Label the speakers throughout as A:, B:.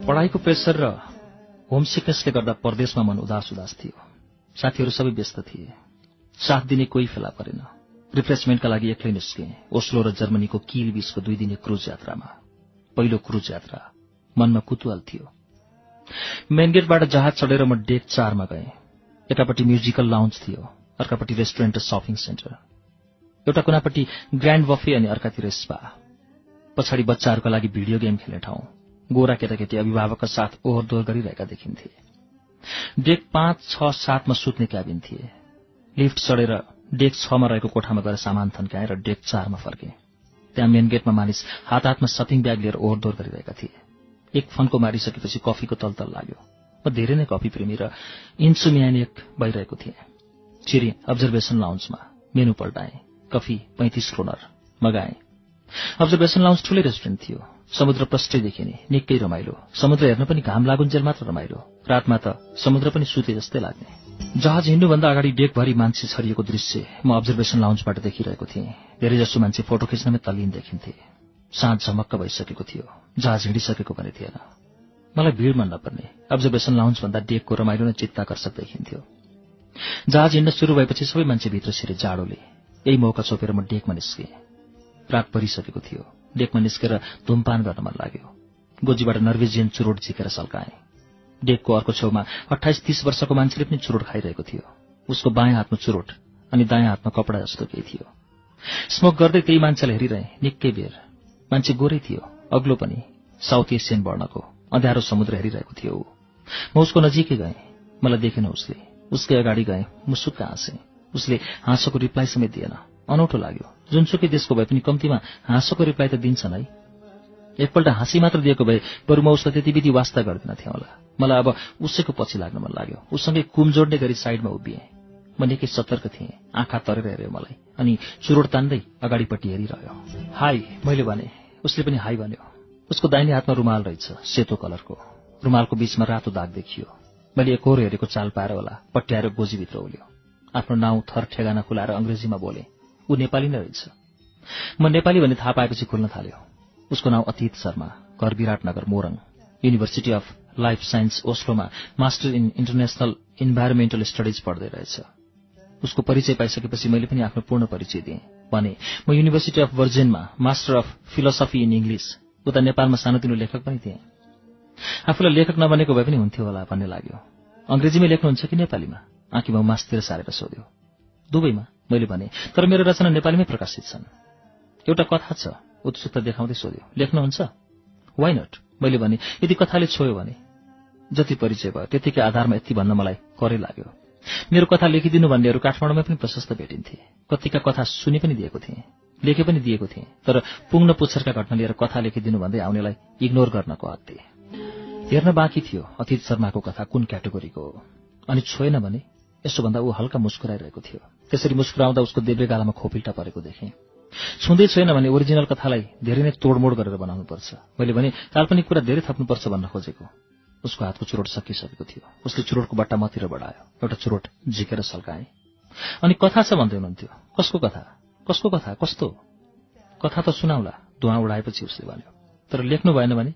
A: पढाइको प्रेसर र होम सिकनेसले गर्दा परदेशमा मन उदास थियो। साथीहरू सबै व्यस्त थिए। साथ दिने कोही फेला परेन। रिफ्रेशमेन्टका लागि एक्लै निस्के ओस्लो र जर्मनीको किल बीचको 2 दिने क्रुज यात्रामा। पहिलो क्रुज यात्रा, मनमा कुतूहल थियो। मेन गेटबाट जहाज चढेर म डेक 4 मा गएँ। एकापट्टि म्युजिकल लाउन्ज थियो, अर्कापट्टि रेस्टुरेन्ट र शपिङ सेन्टर। एउटा कुनापट्टि ग्रान्ड बफे अनि अर्कातिर स्पा। पछाडि बच्चाहरूका लागि भिडियो गेम खेल्ने ठाउँ। गोरा केटाकेटी अभिभावकका साथ ओहोरदोहोर गरिरहेका देखिन्थे। डेक 5, 6, 7 मा सुत्ने क्याबिन थिए। लिफ्ट चढेर डेक 6 मा रहेको कोठामा गएर सामान थन्काएँ र डेक 4 मा फर्केँ। त्यहाँ मेन गेटमा मानिस हात-हातमा शपिङ ब्याग लिएर ओहोरदोहोर गरिरहेका थिए। एक फन्को मारिसकेपछि कफीको तलतल लाग्यो। म धेरै नै कफी प्रेमी र इन्सोम्नियाक भइरहेको थिएँ। छिरी अब्जर्भेसन लाउन्जमा मेनु पल्टाएँ। कफी 35 क्रोनर मगाएँ। अब्जर्भेसन लाउन्ज ठूलै रेस्टुरेन्ट थियो। समुद्र प्रष्टै देखिने, निकै रमाइलो। समुद्र हेर्न पनि घाम लागुन्जेल मात्र रमाइलो। रातमा त समुद्र पनि सुते जस्तै लाग्ने। जहाज हिँड्नुभन्दा अगाडि डेकभरि मान्छे छरिएको दृश्य म अब्जर्भेसन लाउन्जबाट देखिरहेको थिएँ। धेरैजसो मान्छे फोटो खिच्नमै तल्लीन देखिन्थे। साँझ झमक्क भइसकेको थियो। जहाज हिँडिसकेको पनि थिएन। मलाई भिड मन नपर्ने अब्जर्भेसन लाउन्जभन्दा डेकको रमाइलो नै चित्ताकर्षक देखिन्थ्यो। जहाज हिँड्न सुरु भएपछि सबै मान्छे भित्र छिरे जाडोले। यही मौका छोपेर म डेकमा निस्केँ। रात परिसकेको थियो। डेकमा निस्केर धुमपान गर्न मन लाग्यो। गोजीबाट नर्वेजियन चुरोट झिकेर सल्काएँ। डेकको अर्को छेउमा 28-30 वर्षको मान्छेले पनि चुरोट खाइरहेको थियो। उसको बायाँ हातमा चुरोट अनि दायाँ हातमा कपडा जस्तो केही थियो। स्मोक गर्दै त्यही मान्छेलाई हेरिरहेँ निकै बेर। मान्छे गोरै थियो, अग्लो पनि, साउथ एसियन वर्णको। अँध्यारो समुद्र हेरिरहेको थियो। म उसको नजिकै गएँ। मलाई देखेन उसले। उसकै अगाडि गएँ। मुसुक्क हाँसेँ। उसले हाँसोको रिप्लाई समेत दिएन। अनौठो लाग्यो। जुनसुकै देशको भए पनि कम्तीमा हाँसोको रिप्लाई त दिन्छन् है। एकपल्ट हाँसी मात्र दिएको भए बरु म उसलाई त्यति बिधि वास्ता गर्दिन थिएँ होला। मलाई अब उसैको पछि लाग्न मन लाग्यो। उसँगै कुम जोड्ने गरी साइडमा उभिएँ। म निकै सतर्क थिएँ। आँखा तरेर हेऱ्यो मलाई अनि चुरोट तान्दै अगाडिपट्टि हेरिरह्यो। हाई मैले भने। उसले पनि हाई भन्यो। उसको दाहिने हातमा रुमाल रहेछ, सेतो कलरको। रुमालको बीचमा रातो दाग देखियो। मैले एकहोर हेरेको चाल पाएर होला पट्याएर गोजीभित्र उल्यो। आफ्नो नाउँ थर ठेगाना खुलाएर अंग्रेजीमा बोले। ऊ नेपाली नै रहेछ। म नेपाली भन्ने थाहा पाएपछि खुल्न थाल्यो। उसको नाउँ अच्युत शर्मा, घर Biratnagar Morang, university of life science ओस्लोमा master in international environmental studies पढ्दै रहेछ। उसको परिचय पाइसकेपछि मैले पनि आफ्नो पूर्ण परिचय दिएँ। भने म युनिभर्सिटी अफ भर्जिनमा master of philosophy in English. उता नेपालमा सानोतिनो लेखक पनि थिएँ। आफूलाई लेखक नबनेको भए पनि हुन्थ्यो होला भन्ने लाग्यो। अंग्रेजीमै लेख्नुहुन्छ कि नेपालीमा? आँखीमा मासतिर सारेर सोध्यो। दुवैमा मैले भने, तर मेरो रचना नेपालीमै प्रकाशित छन्। एउटा कथा छ, उत्सुकता देखाउँदै सोध्यो। लेख्नुहुन्छ? वाइ नट मैले भने। यदि कथाले छोयो भने? जति परिचय भयो त्यतिकै आधारमा यति भन्न मलाई करै लाग्यो। मेरो कथा लेखिदिनु भन्नेहरू काठमाडौँमा पनि प्रशस्त भेटिन्थे। कतिका कथा सुनि पनि दिएको थिएँ, लेखे पनि दिएको थिएँ। तर पुग्न पुच्छरका घटना लिएर कथा लेखिदिनु भन्दै आउनेलाई इग्नोर गर्नको हत्ते। हेर्न बाँकी थियो अच्युत शर्माको कथा कुन क्याटेगोरीको हो। अनि छोएन भने? यसो भन्दा ऊ हल्का मुस्कुराइरहेको थियो। त्यसरी मुस्कुराउँदा उसको देब्रे गालामा खोपिल्टा परेको देखेँ। छुँदै छैन भने ओरिजिनल कथालाई धेरै नै तोडमोड गरेर बनाउनुपर्छ। मैले भने काल्पनिक कुरा धेरै थप्नुपर्छ भन्न खोजेको। उसको हातको चुरोट सकिसकेको थियो। उसले चुरोटको बट्टा मतिर बढायो। एउटा चुरोट झिकेर सल्काएँ। अनि कथा छ भन्दै हुनुहुन्थ्यो। कसको कथा? कसको कथा? कस्तो? कथा त सुनाउला, धुवा उडाएपछि उसले भन्यो। तर लेख्नु भएन भने?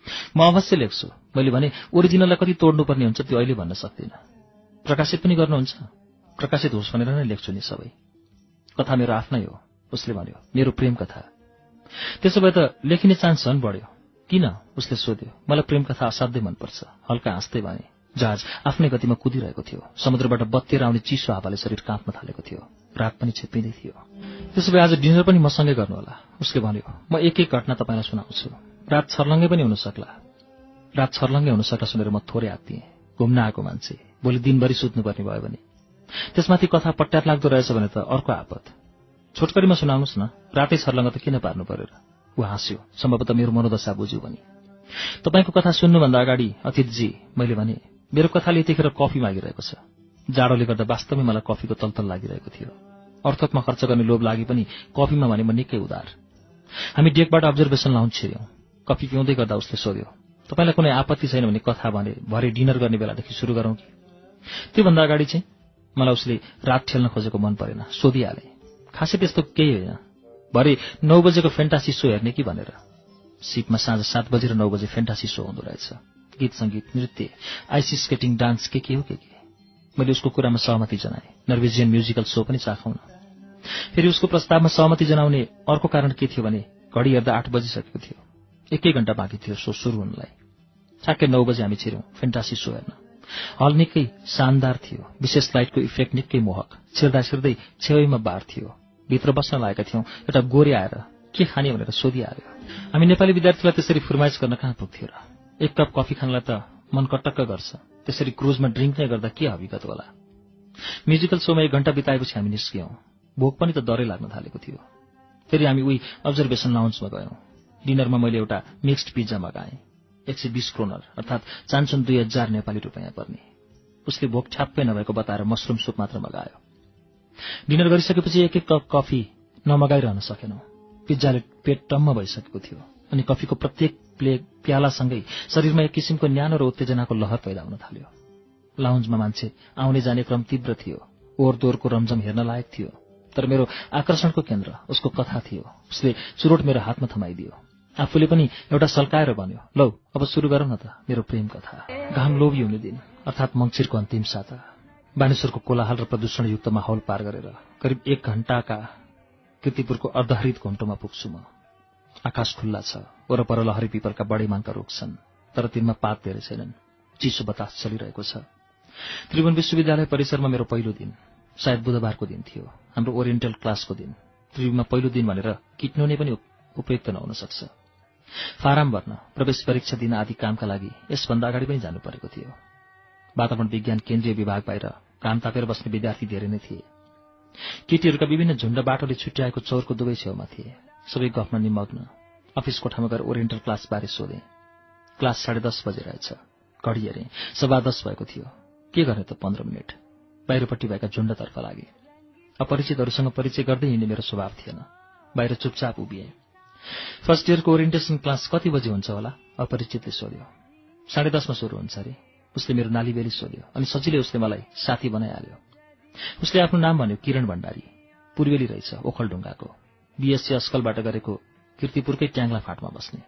A: म अवश्य लेख्छु। मैले भने ओरिजिनललाई कति तोड्नुपर्ने हुन्छ त्यो अहिले भन्न सक्दिनँ। प्रकाशित पनि गर्नुहुन्छ? प्रकाशित होस् भनेर नै लेख्छु नि सबै। कथा मेरो आफ्नै हो। उसले भन्यो। मेरो प्रेम कथा। त्यसो भए त लेखिने चान्स झन् बढ्यो। किन? उसले सोध्यो। मलाई प्रेम कथा असाध्यै मनपर्छ। हल्का हाँस्दै भने। जहाज आफ्नै गतिमा कुदिरहेको थियो। समुद्रबाट बत्तिएर आउने चिसो हावाले शरीर काँप्न थालेको थियो। रात पनि छिप्पिँदै थियो। त्यसो भए आज डिनर पनि मसँगै गर्नुहोला। उसले भन्यो। म एक एक घटना तपाईँलाई सुनाउँछु। रात छर्लङ्गै पनि हुन सक्ला। रात छर्लङ्गै हुन सक्ला सुनेर म थोरै आत्तिएँ। घुम्न आएको मान्छे भोलि दिनभरि सुत्नुपर्ने भयो भने, त्यसमाथि कथा पट्यार लाग्दो रहेछ भने त अर्को आपत। छोटकरीमा सुनाउनुहोस् न, रातै छर्लङ्ग त किन पार्नु पर्यो र? ऊ हाँस्यो। सम्भवतः मेरो मनोदशा बुझ्यो भने। तपाईँको कथा सुन्नुभन्दा अगाडि अतिथजी मैले भने, मेरो कथाले यतिखेर कफी मागिरहेको छ। जाडोले गर्दा वास्तवमै मलाई कफीको तलतल लागिरहेको थियो। अर्थकमा खर्च गर्ने लोभ लागि पनि कफीमा भने म निकै उदार। हामी डेकबाट अब्जर्भेसन लाउन्ज छिर्यौं। कफी पिउँदै गर्दा उसले सोध्यो। तपाईँलाई कुनै आपत्ति छैन भने कथा भने भरे डिनर गर्ने बेलादेखि सुरु गरौँ कि? त्योभन्दा अगाडि चाहिँ मलाई उसले रात ठेल्न खोजेको मन परेन। सोधिहाले। खासै त्यस्तो केही होइन। भरे 9 बजेको फेन्टासी सो हेर्ने कि भनेर। सिपमा साँझ 7 बजे र 9 बजे फेन्टासी सो हुँदो रहेछ। गीत संगीत, नृत्य, आइस स्केटिङ, डान्स के हो के। मैले उसको कुरामा सहमति जनाएँ। नर्वेजियन म्युजिकल शो पनि चाखौँ न। फेरि उसको प्रस्तावमा सहमति जनाउने अर्को कारण के थियो भने घडी हेर्दा 8 बजिसकेको थियो। 1 घण्टा बाँकी थियो शो सुरु हुनलाई। ठ्याक्कै 9 बजे हामी छिर्यौं फेन्टासी शो हेर्न। हल निकै शानदार थियो। विशेष लाइटको इफेक्ट निकै मोहक। छिर्दै छेउमा बार थियो। भित्र बस्न लागेका थियौं। एउटा गोरे आएर के खाने भनेर सोधिहाल्यो। हामी नेपाली विद्यार्थीलाई त्यसरी फरमाइश गर्न कहाँ पुग्थ्यो र। 1 कप कफी खानलाई त मन कटक्क गर्छ। त्यसरी क्रुजमा ड्रिङ्क नै गर्दा के हविगत होला। म्युजिकल शोमा 1 घण्टा बिताएपछि हामी निस्कियौं। भोक पनि त डरै लाग्न थालेको थियो। फेरि हामी उही अब्जर्भेसन लाउन्जमा गयौं। डिनरमा मैले एउटा मिक्स्ड पिज्जा मगाएँ। 120 क्रोनर अर्थात् चान्चुन 2000 नेपाली रुपैयाँ पर्ने। उसले भोक ठ्याप्पै नभएको बताएर मसरुम सुप मात्र मगायो। डिनर गरिसकेपछि 1 कप कफी नमगाइरहन सकेनौं। पिज्जाले पेट टम्म भइसकेको थियो अनि कफीको प्रत्येक प्यालासँगै शरीरमा एक किसिमको न्यानो र उत्तेजनाको लहर पैदा हुन थाल्यो। लाउन्जमा मान्छे आउने जाने क्रम तीव्र थियो। ओहोरदोहोरको रमझम हेर्न लायक थियो। तर मेरो आकर्षणको केन्द्र उसको कथा थियो। उसले चुरोट मेरो हातमा थमाइदियो। आफूले पनि एउटा सल्काएर भन्यो, लौ अब सुरु गरौँ न त मेरो प्रेम कथा। घाम लोभी हुने दिन अर्थात् मङ्सिरको अन्तिम साता। बानेश्वरको कोलाहल र प्रदूषणयुक्त माहौल पार गरेर करिब 1 घण्टाका कीर्तिपुरको अर्धहरित घुम्टोमा पुग्छु म। आकाश खुल्ला छ। वरपर लहरी पिपलका बढी मानका रुख छन्, तर तिनमा पात धेरै छैनन्। चिसो बतास चलिरहेको छ। त्रिभुवन विश्वविद्यालय परिसरमा मेरो पहिलो दिन। सायद बुधबारको दिन थियो। हाम्रो ओरिएन्टल क्लासको दिन। त्रिभुवनमा पहिलो दिन भनेर किट्नु नै पनि उपयुक्त नहुन सक्छ। फारम भर्न, प्रवेश परीक्षा दिन आदि कामका लागि यसभन्दा अगाडि पनि जानु परेको थियो। वातावरण विज्ञान केन्द्रीय विभाग बाहिर काम तापेर बस्ने विद्यार्थी धेरै नै थिए। केटीहरूका विभिन्न झुण्ड बाटोले छुट्याएको चौरको दुवै छेउमा थिए। सबै गफमा निमग्न। अफिस कोठामा गएर ओरिएन्टल क्लास बारे सोधेँ। क्लास 10:30 बजे रहेछ। घडी हेरेँ 10:15 भएको थियो। के गर्ने त 15 मिनट। बाहिरपट्टि भएका झुण्डतर्फ लागे। अपरिचितहरूसँग परिचय गर्दै हिँड्ने मेरो स्वभाव थिएन। बाहिर चुपचाप उभिएँ। फर्स्ट इयरको ओरिएन्टेसन क्लास कति बजे हुन्छ होला? अपरिचितले सोध्यो। 10:30 मा सुरु हुन्छ अरे। उसले मेरो नालीबेली सोध्यो अनि सजिलै उसले मलाई साथी बनाइहाल्यो। उसले आफ्नो नाम भन्यो किरण भण्डारी। पूर्वेली रहेछ, ओखलढुङ्गाको। बीएससी अस्कलबाट गरेको, कीर्तिपुरकै ट्याङ्ला फाँटमा बस्ने।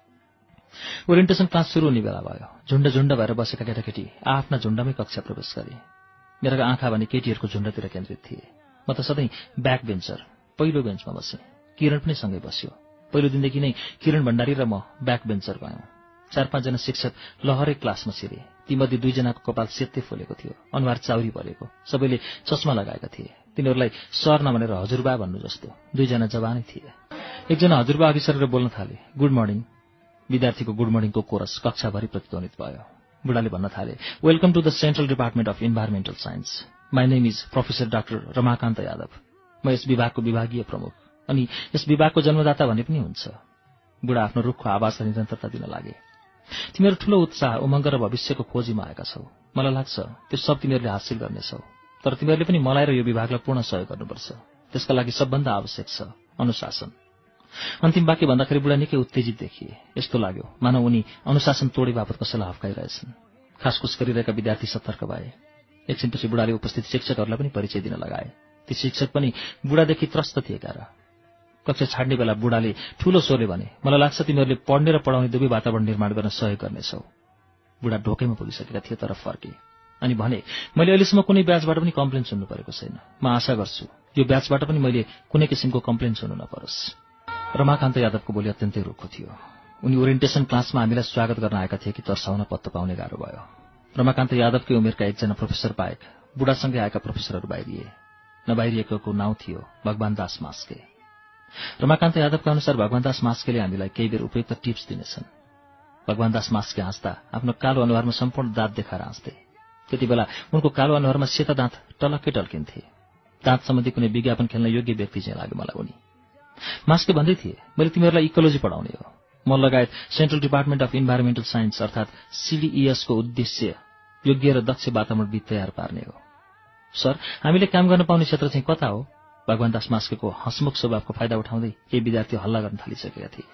A: ओरिएन्टेसन क्लास सुरु हुने बेला भयो। झुण्ड भएर बसेका केटाकेटी आफ्ना झुण्डमै कक्षा प्रवेश गरे। मेरा आँखा भने केटीहरूको झुण्डतिर केन्द्रित थिए। म त सधैँ ब्याक बेन्चर, पहिलो बेन्चमा बसेँ। किरण पनि सँगै बस्यो। पहिलो दिनदेखि नै किरण भण्डारी र म ब्याक बेन्चर गयौँ। 4-5 जना शिक्षक लहरै क्लासमा छिरे। तीमध्ये 2 जनाको कपाल सेतै फुलेको थियो, अनुहार चाउरी परेको। सबैले चस्मा लगाएका थिए। तिनीहरूलाई सर नभनेर हजुरबा भन्नु जस्तो। 2 जना जवानै थिए। एकजना हजुरबा अघि सरेर बोल्न थाले, गुड मर्निङ। विद्यार्थीको गुड मर्निङको कोरस कक्षाभरि प्रतिध्वनित भयो। बुढाले भन्न थाले, welcome to the central department of environmental science. My name is professor doctor Ramakant Yadav. म यस विभागको विभागीय प्रमुख अनि यस विभागको जन्मदाता भन्ने पनि हुन्छ। बुढा आफ्नो रुखको आवाजलाई निरन्तरता दिन लागे। तिमीहरू ठूलो उत्साह, उमङ्ग र भविष्यको खोजीमा आएका छौ। मलाई लाग्छ त्यो सब तिमीहरूले हासिल गर्नेछौ। तर तिमीहरूले पनि मलाई र यो विभागलाई पूर्ण सहयोग गर्नुपर्छ। त्यसका लागि सबभन्दा आवश्यक छ अनुशासन। अन्तिम वाक्य भन्दाखेरि बुढा निकै उत्तेजित देखिए। यस्तो लाग्यो मानव उनी अनुशासन तोडे बापत कसैलाई हप्काइरहेछन्। खासखुस गरिरहेका विद्यार्थी सतर्क भए। एकछिनपछि बुढाले उपस्थित शिक्षकहरूलाई पनि परिचय दिन लगाए। ती शिक्षक पनि बुढादेखि त्रस्त थिएका र। कक्षा छाड्ने बेला बुढाले ठूलो स्वरले भने, मलाई लाग्छ तिमीहरूले पढ्ने र पढाउने दुवै वातावरण निर्माण गर्न सहयोग गर्नेछौ। बुढा ढोकैमा पुगिसकेका थिए तर फर्के अनि भने, मैले अहिलेसम्म कुनै ब्याचबाट पनि कम्प्लेन सुन्नु परेको छैन। म आशा गर्छु यो ब्याचबाट पनि मैले कुनै किसिमको कम्प्लेन सुन्नु नपरोस्। रमाकान्त यादवको बोली अत्यन्तै रुखो थियो। उनी ओरिएन्टेसन क्लासमा हामीलाई स्वागत गर्न आएका थिए कि तर्साउन पत्तो पाउने गाह्रो भयो। रमाकान्त यादवकै उमेरका एकजना प्रोफेसर बाहेक बुढासँगै आएका प्रोफेसरहरू बाहिरिए। नबाहिरिएकोको नाउँ थियो भगवान दास मास्के। रमाकान्त यादवका अनुसार भगवान दास मास्केले हामीलाई केही बेर उपयुक्त टिप्स दिनेछन्। भगवान दास मास्के हाँस्दा आफ्नो कालो अनुहारमा सम्पूर्ण दाँत देखाएर हाँस्थे। त्यति बेला उनको कालो अनुहारमा सेता दाँत टलक्कै टल्किन्थे। दाँत सम्बन्धी कुनै विज्ञापन खेल्न योग्य व्यक्ति चाहिँ लाग्यो मलाई उनी। मास्के भन्दै थिए, मैले तिमीहरूलाई इकोलोजी पढाउने हो। म लगायत central department of environmental science अर्थात् CDES को उद्देश्य योग्य र दक्ष वातावरणविद तयार पार्ने हो। सर, हामीले काम गर्न पाउने क्षेत्र चाहिँ कता हो? भगवान दास मास्केको हसमुख स्वभावको फाइदा उठाउँदै केही विद्यार्थी हल्ला गर्न थालिसकेका थिए।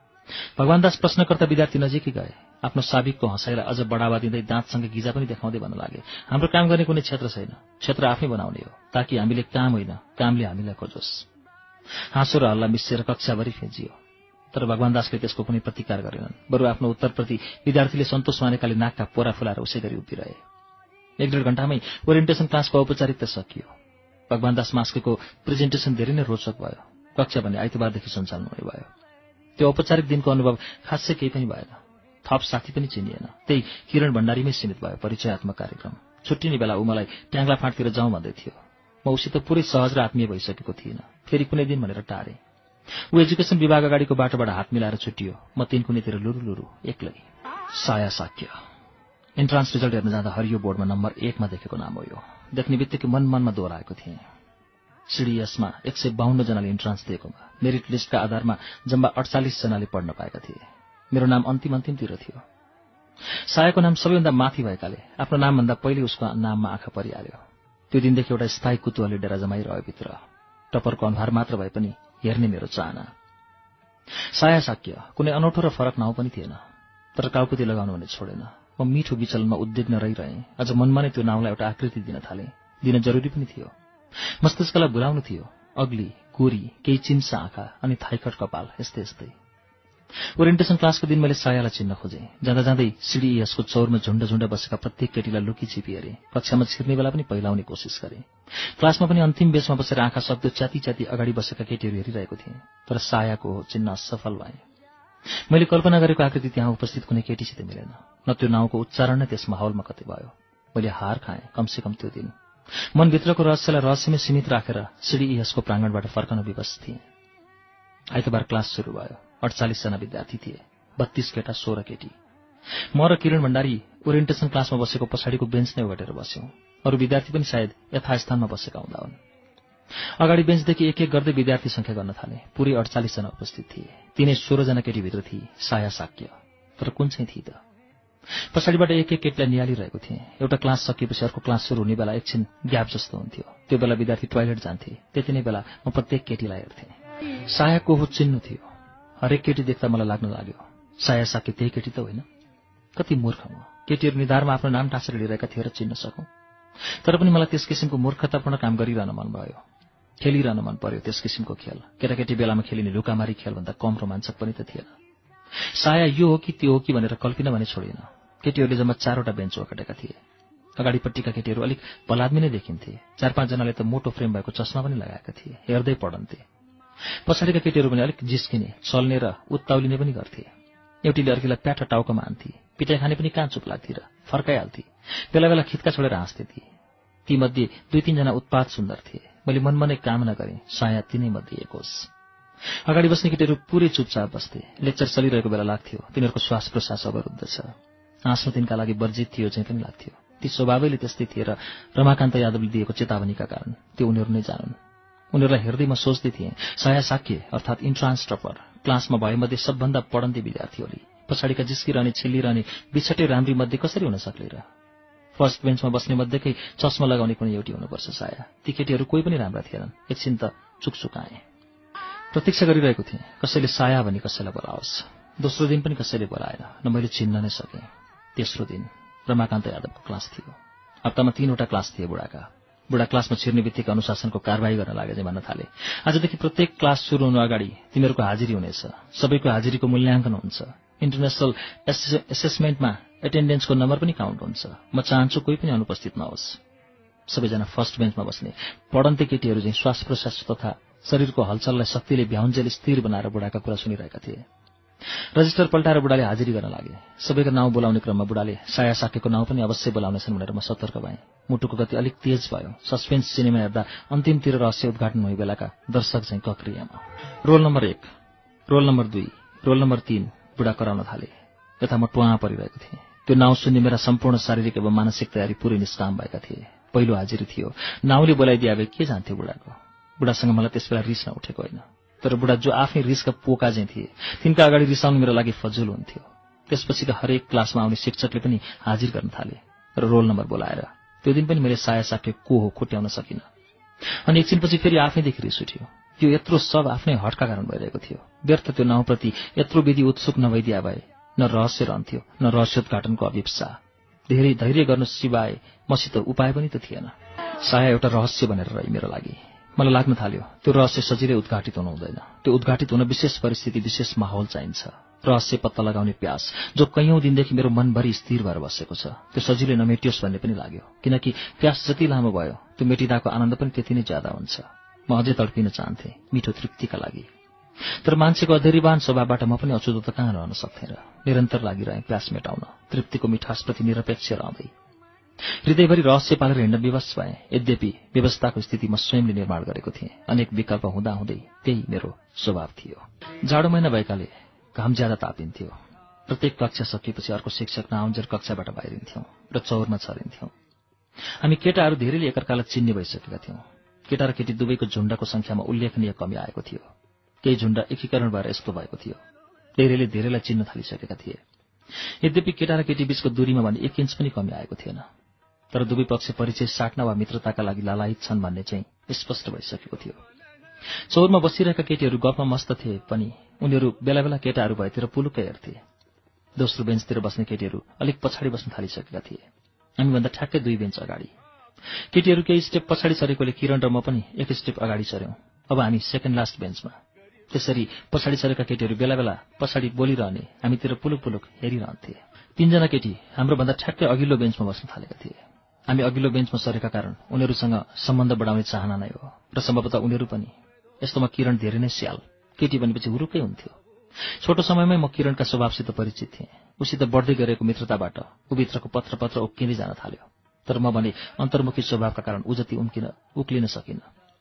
A: भगवान दास प्रश्नकर्ता विद्यार्थी नजिकै गए। आफ्नो साबिकको हँसाइलाई अझ बढावा दिँदै दाँतसँग गिजा पनि देखाउँदै भन्न लागे, हाम्रो काम गर्ने कुनै क्षेत्र छैन, क्षेत्र आफै बनाउने हो, ताकि हामीले काम होइन, कामले हामीलाई खोजोस्। हाँसो र हल्ला मिसिएर कक्षाभरि फेजियो। तर भगवान दासले त्यसको कुनै प्रतिकार गरेनन्। बरु आफ्नो उत्तरप्रति विद्यार्थीले सन्तोष मानेकाले नाकका पोरा फुलाएर उसै गरी उभिरहे। 1-1.5 घण्टामै ओरिएन्टेसन क्लासको औपचारिकता सकियो। भगवान दास मास्केको प्रेजेन्टेसन धेरै नै रोचक भयो। कक्षा भने आइतबारदेखि सञ्चालन हुने भयो। त्यो औपचारिक दिनको अनुभव खासै केही पनि भएन। थप साथी पनि चिनिएन। त्यही किरण भण्डारीमै सीमित भयो परिचयात्मक कार्यक्रम। छुट्टिने बेला ऊ मलाई ट्याङ्ला फाँटतिर जाउँ भन्दै थियो। म उसित पुरै सहज र आत्मीय भइसकेको थिइनँ। फेरि कुनै दिन भनेर टारे। ऊ एजुकेसन विभाग अगाडिको बाटोबाट हात मिलाएर छुट्टियो। म तिनकुनेतिर लुरु एक्लै। साया साक्य। इन्ट्रान्स रिजल्ट हेर्न जाँदा हरियो बोर्डमा नम्बर 1 मा देखेको नाम हो यो। देख्ने बित्तिकै मनमा दोहोऱ्याएको थिएँ। सिडिएसमा 152 जनाले इन्ट्रान्स दिएकोमा मेरिट लिस्टका आधारमा जम्मा 48 जनाले पढ्न पाएका थिए। मेरो नाम अन्तिमतिर थियो। सायाको नाम सबैभन्दा माथि भएकाले आफ्नो नामभन्दा पहिले उसको नाममा आँखा परिहाल्यो। त्यो दिनदेखि एउटा स्थायी कुतूहलले डेरा जमाइरह्यो भित्र। टपरको अनुहार मात्र भए पनि हेर्ने मेरो चाहना। साया साक्य कुनै अनौठो र फरक नाउँ पनि थिएन। तर काउकुती लगाउनु भने छोडेन। म मिठो विचलनमा उद्विग्न रहिरहेँ। अझ मनमा नै त्यो नाउँलाई एउटा आकृति दिन थालेँ। दिन जरुरी पनि थियो। मस्तिष्कलाई भुलाउनु थियो। अग्ली, गोरी, केही चिम्सा आँखा अनि थाइखट कपाल यस्तै। ओरिएन्टेसन क्लासको दिन मैले सायालाई चिन्न खोजेँ। जाँदै सिडिएसको चौरमा झुण्ड बसेका प्रत्येक केटीलाई लुकी छिपी हेरेँ। कक्षामा छिर्ने बेला पनि पहिलाउने कोसिस गरेँ। क्लासमा पनि अन्तिम बेचमा बसेर आँखा सक्दो च्याती अगाडि बसेका केटीहरू हेरिरहेको थिएँ। तर सायाको हो चिन्न असफल भएँ। मैले कल्पना गरेको आकृति त्यहाँ उपस्थित कुनै केटीसित मिलेन। न त्यो नाउँको उच्चारण नै त्यस माहौलमा कतै भयो। मैले हार खाएँ कमसेकम त्यो दिन। मनभित्रको रहस्यलाई रहस्यमै सीमित राखेर सिडिएसको प्राङ्गणबाट फर्कन विवश थिएँ। आइतबार क्लास सुरु भयो। 48 जना विद्यार्थी थिए। 32 केटा 16 केटी। म र किरण भण्डारी ओरिएन्टेसन क्लासमा बसेको पछाडिको बेन्च नै ओगटेर बस्यौं। अरू विद्यार्थी पनि सायद यथास्थानमा बसेका हुँदा हुन्। अगाडि बेन्चदेखि एक गर्दै विद्यार्थी संख्या गर्न थाले। पुरै 48 जना उपस्थित थिए। तिनै 16 जना केटीभित्र थिए साया साक्य। तर कुन चाहिँ थिए त? पछाडिबाट एक केटीलाई निहालिरहेको थिएँ। एउटा क्लास सकिएपछि अर्को क्लास सुरु हुने बेला एकछिन ग्याप जस्तो हुन्थ्यो। त्यो बेला विद्यार्थी टोयलेट जान्थे। त्यति नै बेला म प्रत्येक केटीलाई हेर्थेँ। सायाको हो चिन्नु थियो। हरेक केटी देख्दा मलाई लाग्न लाग्यो साया साक्य त्यही केटी त होइन? कति मूर्ख म। केटीहरू निधारमा आफ्नो नाम टाँसेर लिइरहेका थिए र चिन्न सकौं। तर पनि मलाई त्यस किसिमको मूर्खतापूर्ण काम गरिरहन मन भयो। खेलिरहन मन पर्यो त्यस किसिमको खेल। केटाकेटी बेलामा खेलिने लुकामारी खेलभन्दा कम रोमाञ्चक पनि त थिएन। साया यो हो कि त्यो हो कि भनेर कल्पना भने छोडिन। केटीहरूले जम्मा 4वटा बेन्च ओगटेका थिए। अगाडिपट्टिका केटीहरू अलिक भलाद्मी नै देखिन्थे। 4-5 जनाले त मोटो फ्रेम भएको चस्मा पनि लगाएका थिए। हेर्दै पढन्थे। पछाडिका केटीहरू पनि अलिक जिस्किने, चल्ने र उत्ताउलिने पनि गर्थे। एउटीले अर्कीलाई प्याट टाउकोमा हान्थे। पिटाइ खाने पनि कहाँ चुप लाग्थे र फर्काइहाल्थे। बेला बेला खित्का छोडेर हाँस्थे ती। तीमध्ये 2-3 जना उत्पात सुन्दर थिए। मैले मनमा नै कामना गरेँ साया तिनै मध्ये एक होस्। अगाडि बस्ने केटीहरू पुरै चुपचाप बस्थे। लेक्चर चलिरहेको बेला लाग्थ्यो तिनीहरूको श्वास प्रश्वास अवरुद्ध छ। हाँस्नु तिनका लागि वर्जित थियो चाहिँ पनि लाग्थ्यो। ती स्वभावैले त्यस्तै थिए र रमाकान्त यादवले दिएको चेतावनीका कारण त्यो उनीहरू नै जानन्। उनीहरूलाई हेर्दै म सोच्दै थिएँ साया साक्य अर्थात् इन्ट्रान्स टपर क्लासमा भएमध्ये सबभन्दा पढन्ते विद्यार्थी होली। पछाडिका जिस्किरहने छिल्लिरहने बिछटे राम्री मध्ये कसरी हुन सक्ले र? फर्स्ट बेन्चमा बस्ने मध्येकै चस्मा लगाउने कुनै एउटी हुनुपर्छ साया। ती केटीहरू कोही पनि राम्रा थिएनन्। एकछिन त चुकचुकाएँ। प्रतीक्षा गरिरहेको थिएँ कसैले साया भनी कसैलाई बोलाओस्। दोस्रो दिन पनि कसैले बोलाएन। न मैले चिन्न नै सकेँ। तेस्रो दिन रमाकान्त यादवको क्लास थियो। हप्तामा 3वटा क्लास थिए बुढाका। बुढा क्लासमा छिर्ने बित्तिकै अनुशासनको कारबाही गर्न लागे चाहिँ भन्न थाले। आजदेखि प्रत्येक क्लास सुरु हुनु अगाडि तिमीहरूको हाजिरी हुनेछ। सबैको हाजिरीको मूल्याङ्कन हुन्छ। इन्टरनेसनल एसेसमेन्टमा एटेन्डेन्सको नम्बर पनि काउन्ट हुन्छ। म चाहन्छु कोही पनि अनुपस्थित नहोस्। सबैजना फर्स्ट बेन्चमा बस्ने पढन्ते केटीहरू चाहिँ श्वास प्रश्वास तथा शरीरको हलचललाई शक्तिले भ्याउन्जेल स्थिर बनाएर बुढाका कुरा सुनिरहेका थिए। रजिस्टर पल्टाएर बुढाले हाजिरी गर्न लागे। सबैको नाउँ बोलाउने क्रममा बुढाले साया साक्यको नाउँ पनि अवश्य बोलाउनेछन् भनेर म सतर्क भएँ। मुटुको गति अलिक तेज भयो। सस्पेन्स सिनेमा हेर्दा अन्तिमतिर रहस्य उद्घाटन हुने बेलाका दर्शक चाहिँ कक्रियामा। Roll number 1, roll number 2, roll number 3 बुढा कराउन थाले। यता म टुवा परिरहेको थिएँ। त्यो नाउँ सुन्ने मेरा सम्पूर्ण शारीरिक एवं मानसिक तयारी पुरै निष्काम भएका थिए। पहिलो हाजिरी थियो। नाउँले बोलाइदिए भए के जान्थ्यो बुढाको। बुढासँग मलाई त्यसबेला रिस नउठेको होइन। तर बुढा जो आफ्नै रिसका पोका चाहिँ थिए तिनका अगाडि रिसाउनु मेरो लागि फजुल हुन्थ्यो। त्यसपछिका हरेक क्लासमा आउने शिक्षकले पनि हाजिर गर्न थाले र रोल नम्बर बोलाएर। त्यो दिन पनि मैले साया साक्य को हो खुट्याउन सकिनँ। अनि एकछिनपछि फेरि आफैदेखि रिस उठ्यो। त्यो यत्रो सब आफ्नै हटका कारण भइरहेको थियो। व्यर्थ त्यो नाउँप्रति यत्रो विधि उत्सुक नभइदिया भए न रहस्य रहन्थ्यो न रहस्योद्घाटनको अभिप्सा। धेरै धैर्य गर्नु सिवाय मसित उपाय पनि त थिएन। साया एउटा रहस्य भनेर रही मेरो लागि। मलाई लाग्न थाल्यो त्यो रहस्य सजिलै उद्घाटित हुनु हुँदैन। त्यो उद्घाटित हुन विशेष परिस्थिति, विशेष माहौल चाहिन्छ। रहस्य पत्ता लगाउने प्यास जो कैयौं दिनदेखि मेरो मनभरि स्थिर भएर बसेको छ, त्यो सजिलै नमेटियोस् भन्ने पनि लाग्यो। किनकि प्यास जति लामो भयो त्यो मेटिँदाको आनन्द पनि त्यति नै ज्यादा हुन्छ। म अझै तडपिन चाहन्थे मिठो तृप्तिका लागि। तर मान्छेको अधेरीवान स्वभावबाट म पनि अछुतो त कहाँ रहन सक्थेन। निरन्तर लागिरहे प्यास मेटाउन, तृप्तिको मिठासप्रति निरपेक्ष रहँदै। हृदयभरि रहस्य पालेर हिँड्न विवश भए। यद्यपि व्यवस्थाको स्थिति म स्वयंले निर्माण गरेको थिएँ। अनेक विकल्प हुँदाहुँदै त्यही मेरो स्वभाव थियो। जाडो महिना भएकाले घाम ज्यादा तापिन्थ्यो। प्रत्येक कक्षा सकिएपछि अर्को शिक्षक नआउन्जेल कक्षाबाट बाहिरिन्थ्यौं र चौरमा छरिन्थ्यौं। हामी केटाहरू धेरैले एकअर्कालाई चिन्ने भइसकेका थियौं। केटा र केटी दुवैको झुण्डको संख्यामा उल्लेखनीय कमी आएको थियो। केही झुण्ड एकीकरण भएर यस्तो भएको थियो। धेरैले धेरैलाई चिन्न थालिसकेका थिए। यद्यपि केटा र केटी बीचको दूरीमा भने 1 इन्च पनि कमी आएको थिएन। तर दुवै पक्ष परिचय साट्न वा मित्रताका लागि लालायित छन् भन्ने चाहिँ स्पष्ट भइसकेको थियो। चौरमा बसिरहेका केटीहरू गफमा मस्त थिए पनि उनीहरू बेला बेला केटाहरू भएतिर पुलुक्कै हेर्थे। दोस्रो बेन्चतिर बस्ने केटीहरू अलिक पछाडि बस्न थालिसकेका थिए। हामीभन्दा ठ्याक्कै 2 बेन्च अगाडि। केटीहरू केही स्टेप पछाडि सरेकोले किरण र म पनि 1 स्टेप अगाडि सऱ्यौं। अब हामी सेकेन्ड लास्ट बेन्चमा। त्यसरी पछाडि सरेका केटीहरू बेला बेला पछाडि बोलिरहने, हामीतिर पुलुक पुलुक हेरिरहन्थे। 3 जना केटी हाम्रो भन्दा ठ्याक्कै अघिल्लो बेन्चमा बस्न थालेका थिए। हामी अघिल्लो बेन्चमा सरेका कारण उनीहरूसँग सम्बन्ध बढाउने चाहना नै हो र सम्भवतः उनीहरू पनि। यस्तोमा किरण धेरै नै स्याल, केटी भनेपछि हुरुकै हुन्थ्यो। छोटो समयमै म किरणका स्वभावसित परिचित थिएँ। उसित बढ्दै गरेको मित्रताबाट उभित्रको पत्र उक्किँदै जान थाल्यो। तर म भने अन्तर्मुखी स्वभावका कारण उ जति उक्लिन सकिन।